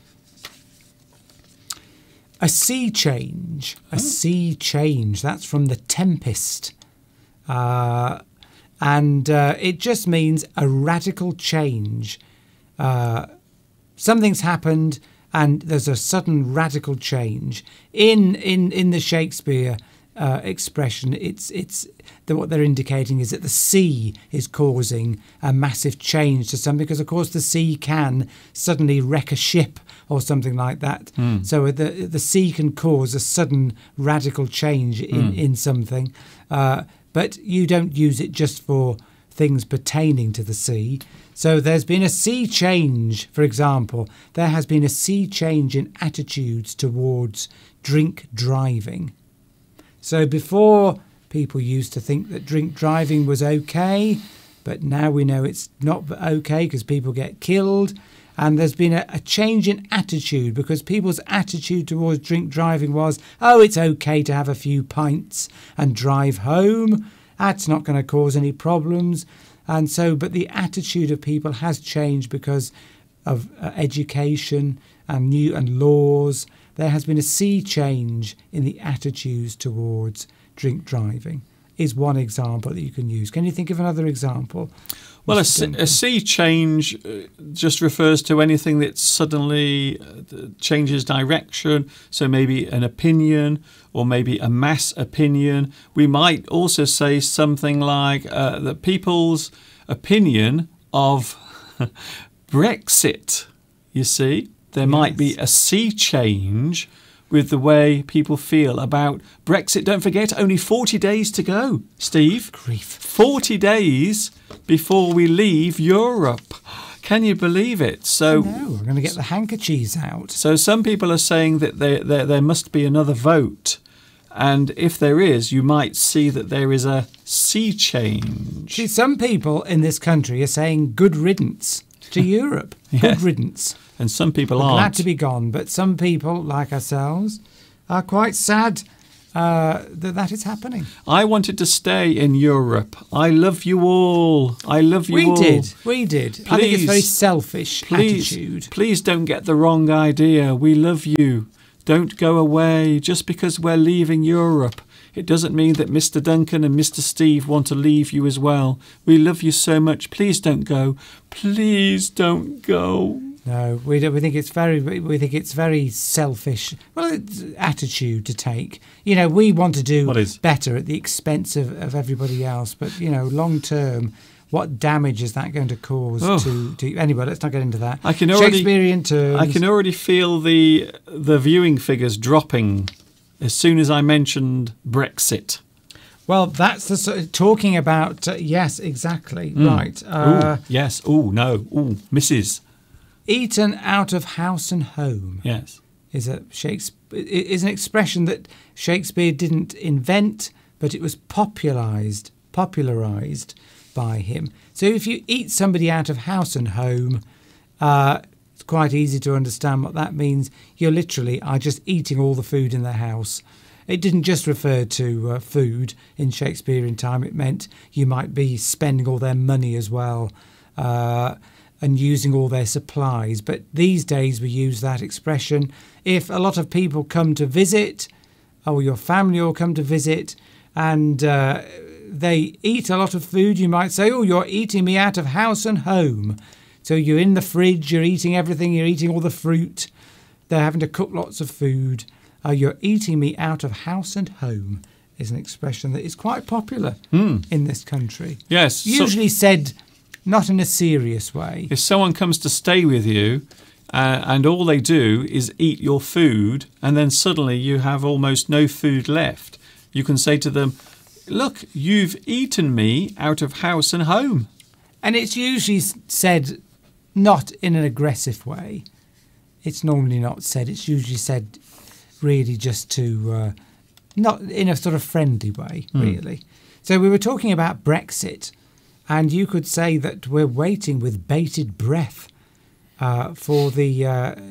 A sea change. A sea change. That's from The Tempest. And it just means a radical change. Something's happened and there's a sudden radical change. In the Shakespeare expression, what they're indicating is that the sea is causing a massive change to something, because of course the sea can suddenly wreck a ship or something like that. So the sea can cause a sudden radical change in something, but you don't use it just for things pertaining to the sea. So there's been a sea change, for example. There has been a sea change in attitudes towards drink driving. So before, people used to think that drink driving was okay, but now we know it's not okay because people get killed. And there's been a change in attitude, because people's attitude towards drink driving was, oh, it's okay to have a few pints and drive home. That's not going to cause any problems. And so, but the attitude of people has changed because of education and laws. There has been a sea change in the attitudes towards drink driving, is one example that you can use. Can you think of another example? Well, a sea change just refers to anything that suddenly changes direction. So maybe an opinion, or maybe a mass opinion. We might also say something like the people's opinion of Brexit. You see, there might be a sea change with the way people feel about Brexit. Don't forget, only 40 days to go, Steve. Grief. 40 days before we leave Europe. Can you believe it? So no, I'm going to get the handkerchiefs out. So some people are saying that there must be another vote. And if there is, you might see that there is a sea change. See, some people in this country are saying good riddance to Europe. Yes. Good riddance. And some people We're aren't. glad to be gone, but some people, like ourselves, are quite sad that is happening. I wanted to stay in Europe. I love you all. I love you all. We did. Please, I think it's very selfish attitude. Please don't get the wrong idea. We love you. Don't go away just because we're leaving Europe. It doesn't mean that Mr. Duncan and Mr. Steve want to leave you as well. We love you so much. Please don't go. Please don't go. No, we think it's very selfish. Well, it's attitude to take. You know, we want to do better at the expense of everybody else, but you know, long term, what damage is that going to cause to anyway? Let's not get into that. Shakespearean terms. I can already feel the viewing figures dropping as soon as I mentioned Brexit. Well, that's the talking about. Yes, exactly. Right. Yes. Oh no. Oh, Mrs. Eaten out of house and home. Yes. Is an expression that Shakespeare didn't invent, but it was popularized by him. So if you eat somebody out of house and home, it's quite easy to understand what that means. You literally are just eating all the food in the house. It didn't just refer to food in Shakespearean time. It meant you might be spending all their money as well, and using all their supplies. But these days we use that expression if a lot of people come to visit, or your family will come to visit, and they eat a lot of food. You might say, oh, you're eating me out of house and home. So you're in the fridge, you're eating everything, you're eating all the fruit. They're having to cook lots of food. You're eating me out of house and home is an expression that is quite popular in this country. Yes. Usually said not in a serious way. If someone comes to stay with you and all they do is eat your food and then suddenly you have almost no food left, you can say to them, look, you've eaten me out of house and home. And it's usually said not in an aggressive way. It's normally not said. It's usually said really just to, not in a sort of friendly way, really. So we were talking about Brexit, and you could say that we're waiting with bated breath for the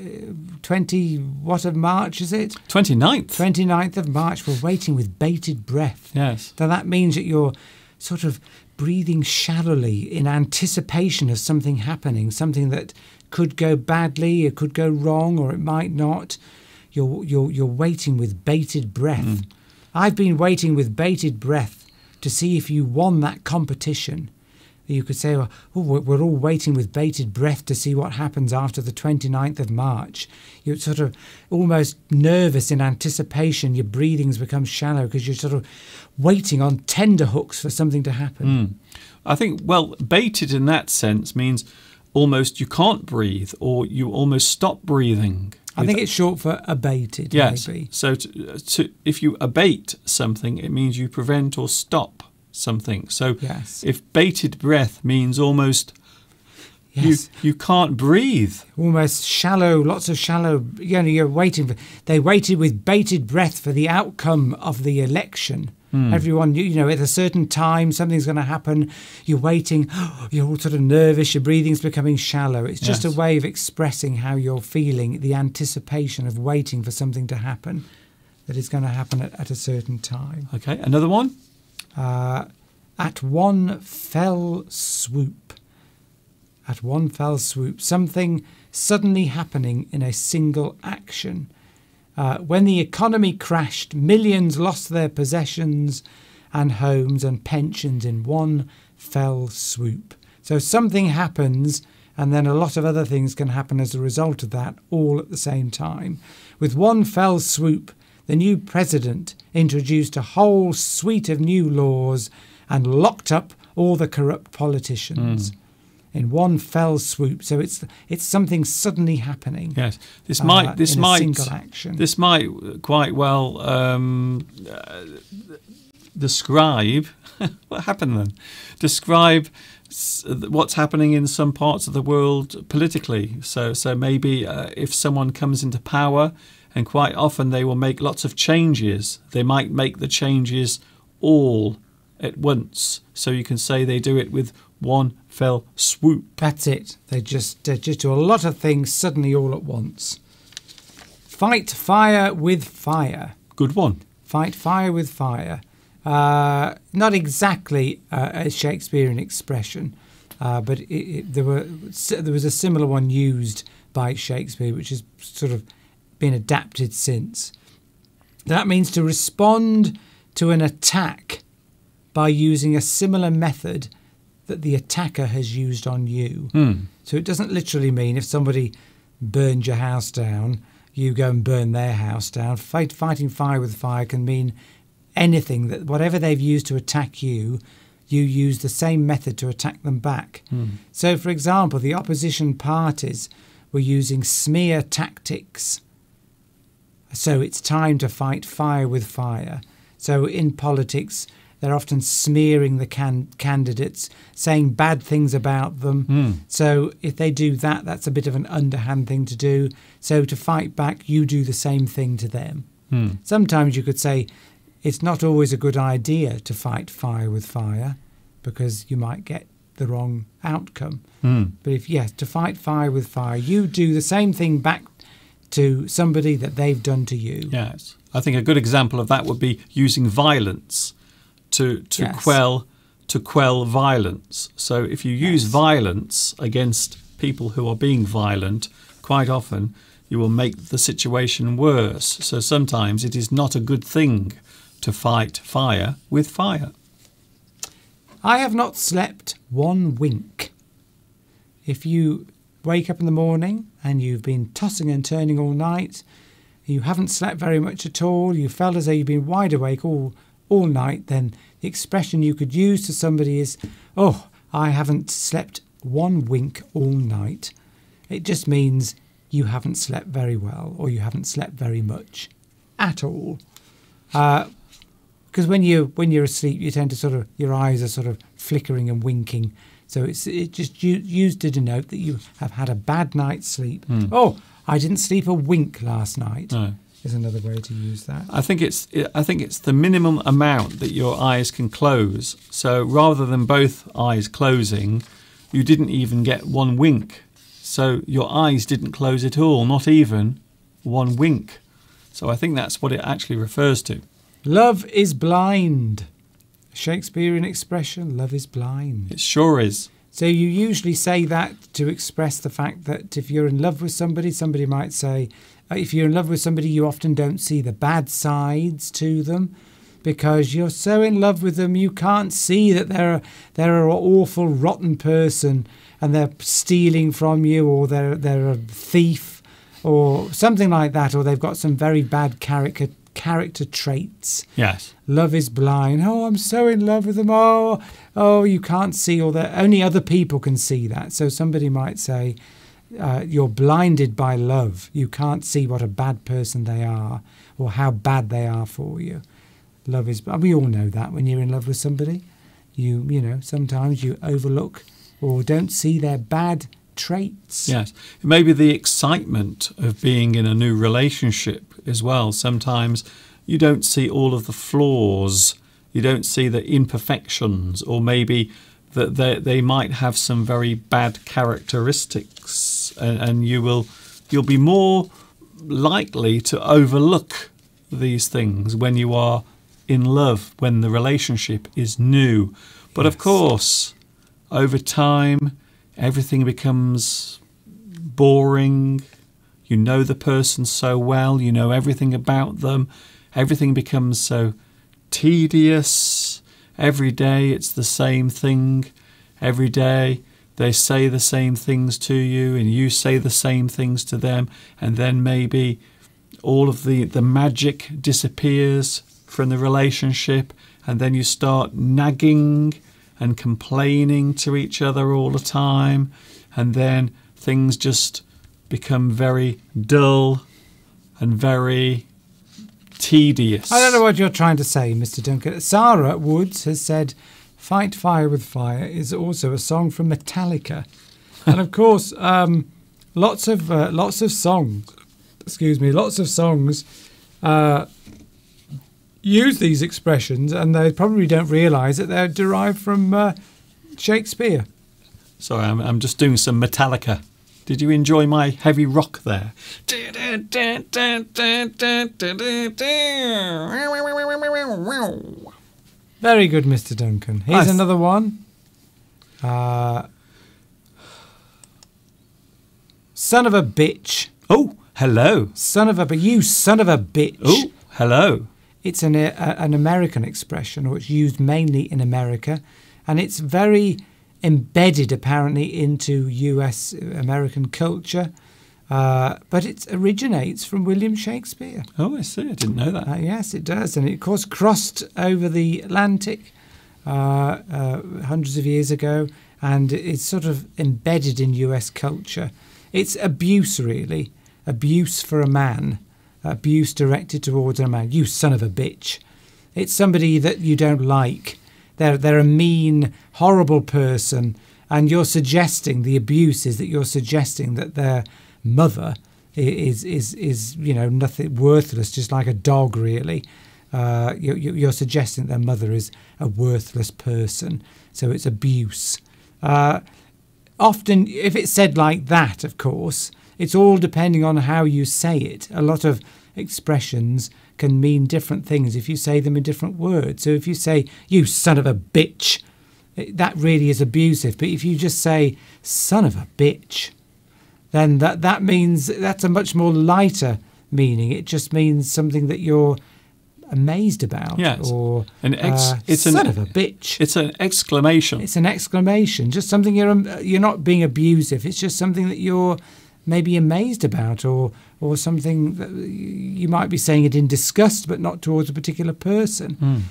20th of March, is it? 29th. 29th of March. We're waiting with bated breath. Yes. So that means that you're sort of breathing shallowly in anticipation of something happening, something that could go badly, it could go wrong, or it might not. You're waiting with bated breath. I've been waiting with bated breath to see if you won that competition. You could say, well, we're all waiting with bated breath to see what happens after the 29th of March. You're sort of almost nervous in anticipation. Your breathing's become shallow because you're sort of waiting on tenterhooks for something to happen. I think, well, baited in that sense means almost you can't breathe or you almost stop breathing. I think it's short for abated, yes. maybe. So if you abate something, it means you prevent or stop something. So yes. If bated breath means almost yes. you can't breathe. Almost shallow, lots of shallow, you're waiting for, they waited with bated breath for the outcome of the election. Everyone, at a certain time, something's going to happen. You're waiting. You're all sort of nervous. Your breathing's becoming shallow. It's just a way of expressing how you're feeling, the anticipation of waiting for something to happen that is going to happen at a certain time. Okay, another one? At one fell swoop. At one fell swoop. Something suddenly happening in a single action. When the economy crashed, millions lost their possessions and homes and pensions in one fell swoop. So something happens and then a lot of other things can happen as a result of that all at the same time. With one fell swoop, the new president introduced a whole suite of new laws and locked up all the corrupt politicians. In one fell swoop, so it's something suddenly happening. Yes, this might single action. This might quite well describe what happened then. Describe what's happening in some parts of the world politically. So maybe if someone comes into power, and quite often they will make lots of changes. They might make the changes all at once. So you can say they do it with one fell swoop. That's it. They just do a lot of things suddenly all at once. Fight fire with fire. Good one. Fight fire with fire. Not exactly a Shakespearean expression, but there was a similar one used by Shakespeare, which has sort of been adapted since. That means to respond to an attack by using a similar method that the attacker has used on you. So it doesn't literally mean if somebody burned your house down, you go and burn their house down. Fighting fire with fire can mean anything, that whatever they've used to attack you, you use the same method to attack them back. So, for example, the opposition parties were using smear tactics. So it's time to fight fire with fire. So in politics, they're often smearing the candidates, saying bad things about them. So if they do that, that's a bit of an underhand thing to do. So to fight back, you do the same thing to them. Sometimes you could say it's not always a good idea to fight fire with fire because you might get the wrong outcome. But to fight fire with fire, you do the same thing back to somebody that they've done to you. Yes. I think a good example of that would be using violence to quell violence. So if you use violence against people who are being violent, quite often you will make the situation worse. So sometimes it is not a good thing to fight fire with fire. I have not slept one wink. If you wake up in the morning and you've been tossing and turning all night, you haven't slept very much at all, you felt as though you've been wide awake all night, then the expression you could use to somebody is, oh, I haven't slept one wink all night. It just means you haven't slept very well, or you haven't slept very much at all. Because when you're asleep, you tend to your eyes are sort of flickering and winking. So it's just used to denote that you have had a bad night's sleep. Oh, I didn't sleep a wink last night. No. Is another way to use that. I think it's the minimum amount that your eyes can close. So rather than both eyes closing, you didn't even get one wink. So your eyes didn't close at all, not even one wink. So I think that's what it actually refers to. Love is blind. Shakespearean expression, love is blind. It sure is. So you usually say that to express the fact that if you're in love with somebody, somebody might say, if you're in love with somebody, you often don't see the bad sides to them because you're so in love with them, you can't see that they're an awful, rotten person and they're stealing from you, or they're a thief or something like that, or they've got some very bad character traits. Yes. Love is blind. Oh, I'm so in love with them. Oh, you can't see all that. Only other people can see that. So somebody might say, you're blinded by love. You can't see what a bad person they are or how bad they are for you. Love is... We all know that when you're in love with somebody. You know, sometimes you overlook or don't see their bad traits. Yes. Maybe the excitement of being in a new relationship as well. Sometimes you don't see all of the flaws. You don't see the imperfections, or maybe that they might have some very bad characteristics, and you'll be more likely to overlook these things when you are in love, when the relationship is new. But Yes. Of course, over time, everything becomes boring. You know the person so well, you know everything about them. Everything becomes so tedious. Every day it's the same thing. Every day they say the same things to you and you say the same things to them. And then maybe all of the magic disappears from the relationship, and then you start nagging and complaining to each other all the time, and then things just become very dull and very tedious. I don't know what you're trying to say, Mr. Duncan. Sarah Woods has said, "Fight Fire with Fire" is also a song from Metallica, and of course, lots of songs. Lots of songs use these expressions, and they probably don't realise that they're derived from Shakespeare. Sorry, I'm just doing some Metallica. Did you enjoy my heavy rock there? Very good, Mr. Duncan. Here's another one. Son of a bitch. Oh, hello. You son of a bitch. Oh, hello. It's an American expression, or it's used mainly in America, and it's very embedded apparently into US American culture, but it originates from William Shakespeare. Oh, I see. I didn't know that. Yes, it does, and it of course crossed over the Atlantic hundreds of years ago, and it's sort of embedded in US culture. It's abuse, really. Abuse for a man. Abuse directed towards a man. You son of a bitch. It's somebody that you don't like. They're a mean, horrible person, and you're suggesting the abuse is that you're suggesting that their mother is nothing, worthless, just like a dog, really. You're suggesting their mother is a worthless person, so it's abuse. Often, if it's said like that, of course, it's all depending on how you say it. A lot of expressions can mean different things if you say them in different words. So if you say, "You son of a bitch," that really is abusive. But if you just say, "son of a bitch," then that means that's a much more lighter meaning. It just means something that you're amazed about. Yes. Or it's son of a bitch. It's an exclamation. It's an exclamation. Just something you're not being abusive. It's just something that you're maybe amazed about, or something that you might be saying it in disgust, but not towards a particular person.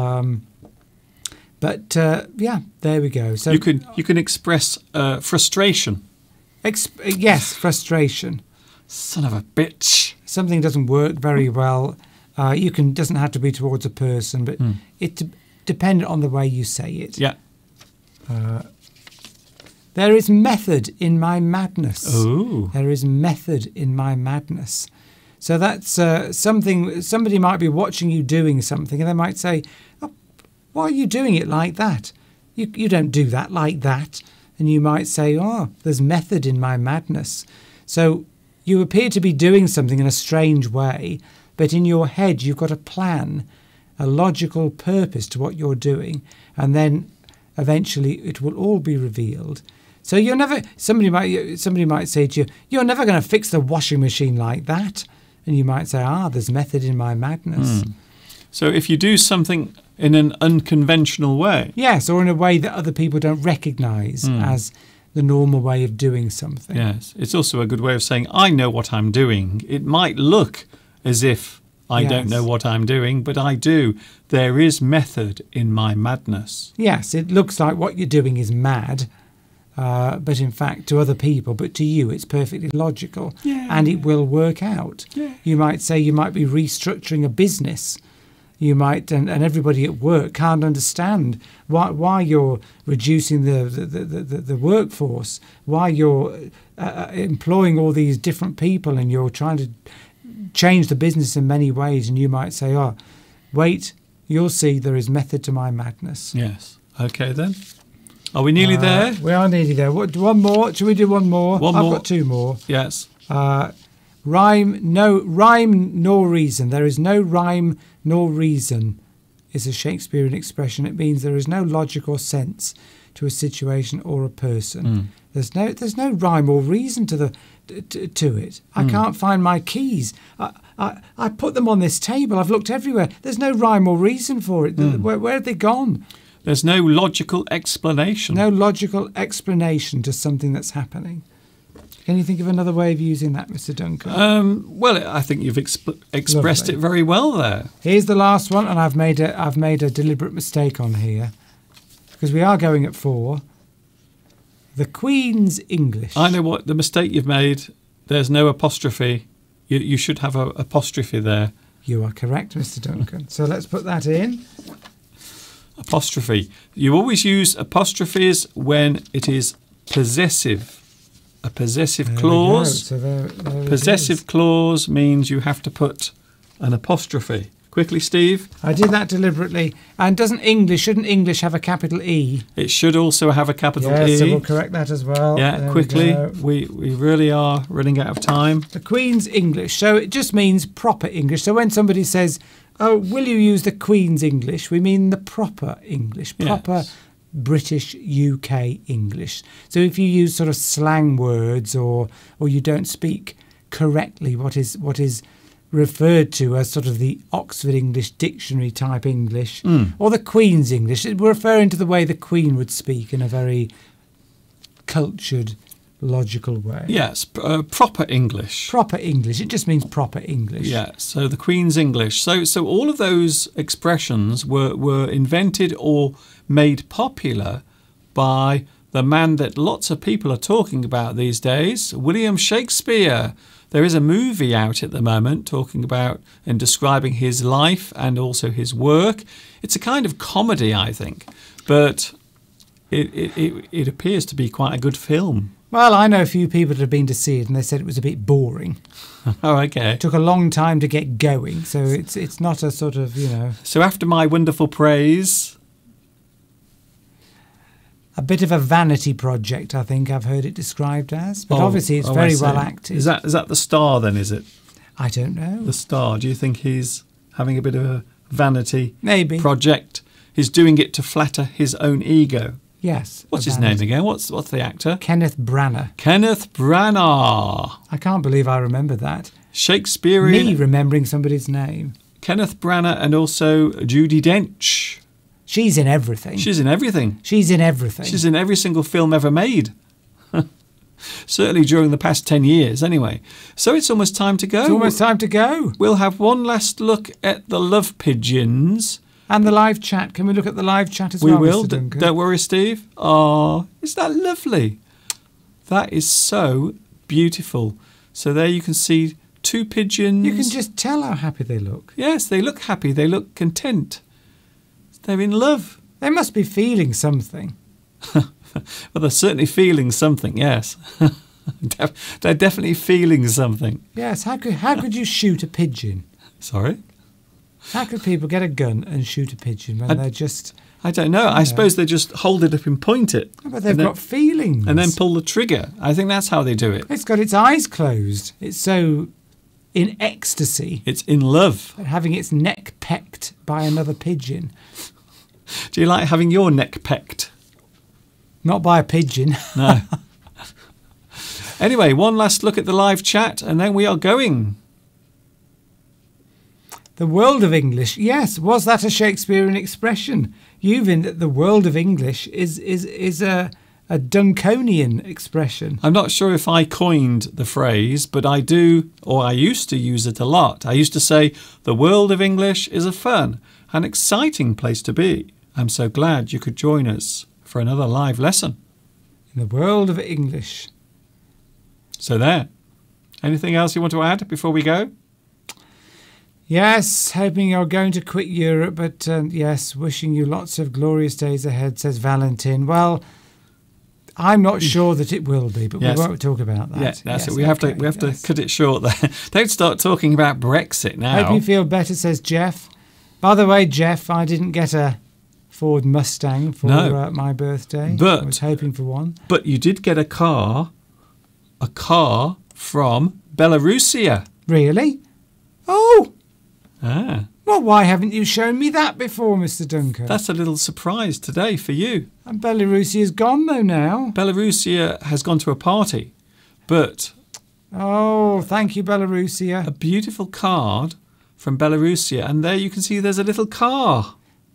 But yeah, there we go. So you can express frustration. Yes, frustration. Son of a bitch. Something doesn't work very well. Doesn't have to be towards a person, but it dependent on the way you say it. Yeah. There is method in my madness. Oh. There is method in my madness. So that's something. Somebody might be watching you doing something, and they might say, oh, "Why are you doing it like that? You don't do that like that." And you might say, "Oh, there's method in my madness." So you appear to be doing something in a strange way, but in your head you've got a plan, a logical purpose to what you're doing, and then eventually it will all be revealed. So you're never. Somebody might say to you, "You're never going to fix the washing machine like that," and you might say, "There's method in my madness." So if you do something in an unconventional way, yes, or in a way that other people don't recognise as the normal way of doing something. Yes, it's also a good way of saying, I know what I'm doing. It might look as if I don't know what I'm doing, but I do. There is method in my madness. Yes, it looks like what you're doing is mad, but in fact to other people, but to you it's perfectly logical, and it will work out. Yeah. You might say you might be restructuring a business. You might, and everybody at work can't understand why you're reducing the workforce, why you're employing all these different people, and you're trying to change the business in many ways. And you might say, "Oh, wait, you'll see. There is method to my madness." Yes. Okay then. Are we nearly there? We are nearly there. One more? Should we do one more? One I've more. got two more. Yes. Rhyme nor reason. There is no rhyme nor reason is a Shakespearean expression. It means there is no logic or sense to a situation or a person. There's no rhyme or reason to it. I can't find my keys. I put them on this table. I've looked everywhere. There's no rhyme or reason for it. Where have they gone? There's no logical explanation. No logical explanation to something that's happening. Can you think of another way of using that, Mr. Duncan? Well, I think you've expressed it very well there. Here's the last one, and I've made a deliberate mistake on here because we are going at 4. The Queen's English. I know what the mistake you've made. There's no apostrophe. You should have an apostrophe there. You are correct, Mr. Duncan. So let's put that in. Apostrophe. You always use apostrophes when it is possessive. A possessive clause. So there Possessive clause means you have to put an apostrophe. Quickly, Steve. I did that deliberately. And shouldn't English have a capital E? It should also have a capital E. Yes, so we'll correct that as well. Yeah, there quickly. We really are running out of time. The Queen's English. So it just means proper English. So when somebody says, "Oh, will you use the Queen's English?" we mean the proper English. Proper Yes. British UK English. So if you use sort of slang words or you don't speak correctly what is referred to as sort of the Oxford English Dictionary type English or the Queen's English, we're referring to the way the Queen would speak in a very cultured, logical way. Yes, proper English. Proper English. It just means proper English. Yeah, so the Queen's English. So all of those expressions were invented or made popular by the man that lots of people are talking about these days, William Shakespeare. There is a movie out at the moment talking about and describing his life and also his work. It's a kind of comedy, I think, but it appears to be quite a good film. Well, I know a few people that have been to see it and they said it was a bit boring. Oh, okay. It took a long time to get going, so it's not a sort of, So after my wonderful praise, a bit of a vanity project, I think I've heard it described as. But obviously it's very well acted. Is that the star then, is it? I don't know. The star. Do you think he's having a bit of a vanity Maybe. project? He's doing it to flatter his own ego. Yes. What's his name again? What's the actor? Kenneth Branagh. Kenneth Branagh. I can't believe I remember that. Shakespearean. Me remembering somebody's name. Kenneth Branagh and also Judi Dench. She's in everything. She's in everything. She's in everything. She's in every single film ever made. Certainly during the past 10 years, anyway. So it's almost time to go. It's almost time to go. We'll have one last look at the love pigeons. And the live chat. Can we look at the live chat as We well, will. Mr. Duncan? Don't worry, Steve. Oh, is that lovely? That is so beautiful. So there you can see 2 pigeons. You can just tell how happy they look. Yes, they look happy. They look content. They're in love. They must be feeling something. Well, they're certainly feeling something, yes. They're definitely feeling something. Yes, how could you shoot a pigeon? Sorry? How could people get a gun and shoot a pigeon when they're just... I don't know. I suppose they just hold it up and point it. But they've got feelings. And then pull the trigger. I think that's how they do it. It's got its eyes closed. It's so in ecstasy. It's in love. At having its neck pecked by another pigeon. Do you like having your neck pecked? Not by a pigeon. No. Anyway, one last look at the live chat and then we are going. The world of English. Yes, was that a Shakespearean expression? The world of English is a Duncanian expression. I'm not sure if I coined the phrase, but I do, or I used to use it a lot. I used to say, the world of English is a fun and exciting place to be. I'm so glad you could join us for another live lesson. In the world of English. So there. Anything else you want to add before we go? Yes, hoping you're going to quit Europe, but yes, wishing you lots of glorious days ahead, says Valentine. Well, I'm not sure that it will be, but yes. We won't talk about that. Yeah, that's it. We have to cut it short there. Don't start talking about Brexit now. Hope you feel better, says Jeff. By the way, Jeff, I didn't get a Ford Mustang for my birthday. But I was hoping for one. But you did get a car from Belarusia. Really? Oh! Ah. Well, why haven't you shown me that before, Mr. Duncan? That's a little surprise today for you. And Belarusia's gone, though, now. Belarusia has gone to a party, but... Oh, thank you, Belarusia. A beautiful card from Belarusia, and there you can see there's a little car.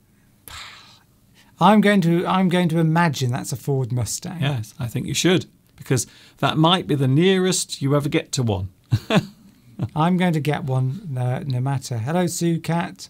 I'm going to imagine that's a Ford Mustang. Yes, I think you should, because that might be the nearest you ever get to one. I'm going to get one no matter. Hello, Sue Cat.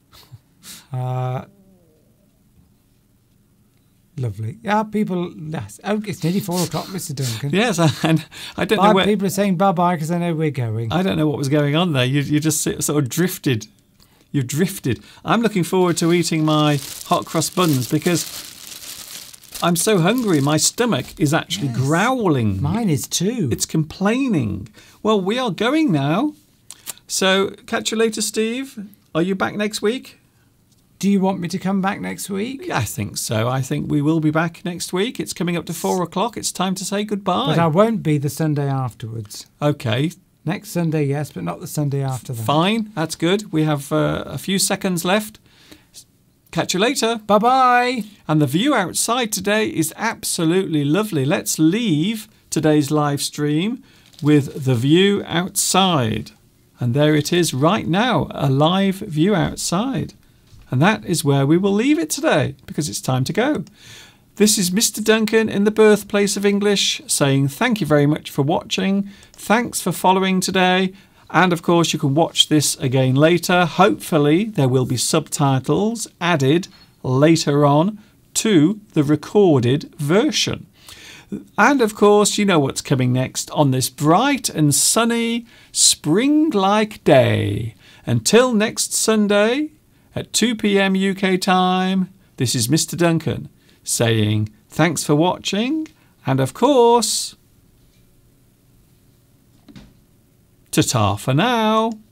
Lovely. Yeah, people... Yes. Oh, it's nearly 4 o'clock, Mr. Duncan. Yes, and I don't know where... People are saying bye-bye because they know we're going. I don't know what was going on there. You just sort of drifted. You drifted. I'm looking forward to eating my hot cross buns because I'm so hungry. My stomach is actually growling. Mine is too. It's complaining. Well, we are going now. So, catch you later, Steve. Are you back next week? Do you want me to come back next week? I think so. I think we will be back next week. It's coming up to 4 o'clock. It's time to say goodbye. But I won't be the Sunday afterwards. Okay. Next Sunday, yes, but not the Sunday after that. Fine. That's good. We have a few seconds left. Catch you later. Bye-bye. And the view outside today is absolutely lovely. Let's leave today's live stream with the view outside. And there it is right now, a live view outside. And that is where we will leave it today because it's time to go. This is Mr. Duncan in the birthplace of English saying thank you very much for watching. Thanks for following today. And of course, you can watch this again later. Hopefully, there will be subtitles added later on to the recorded version. And of course, you know what's coming next on this bright and sunny spring-like day. Until next Sunday at 2 p.m. UK time, this is Mr. Duncan saying thanks for watching. And of course... Ta-ta for now.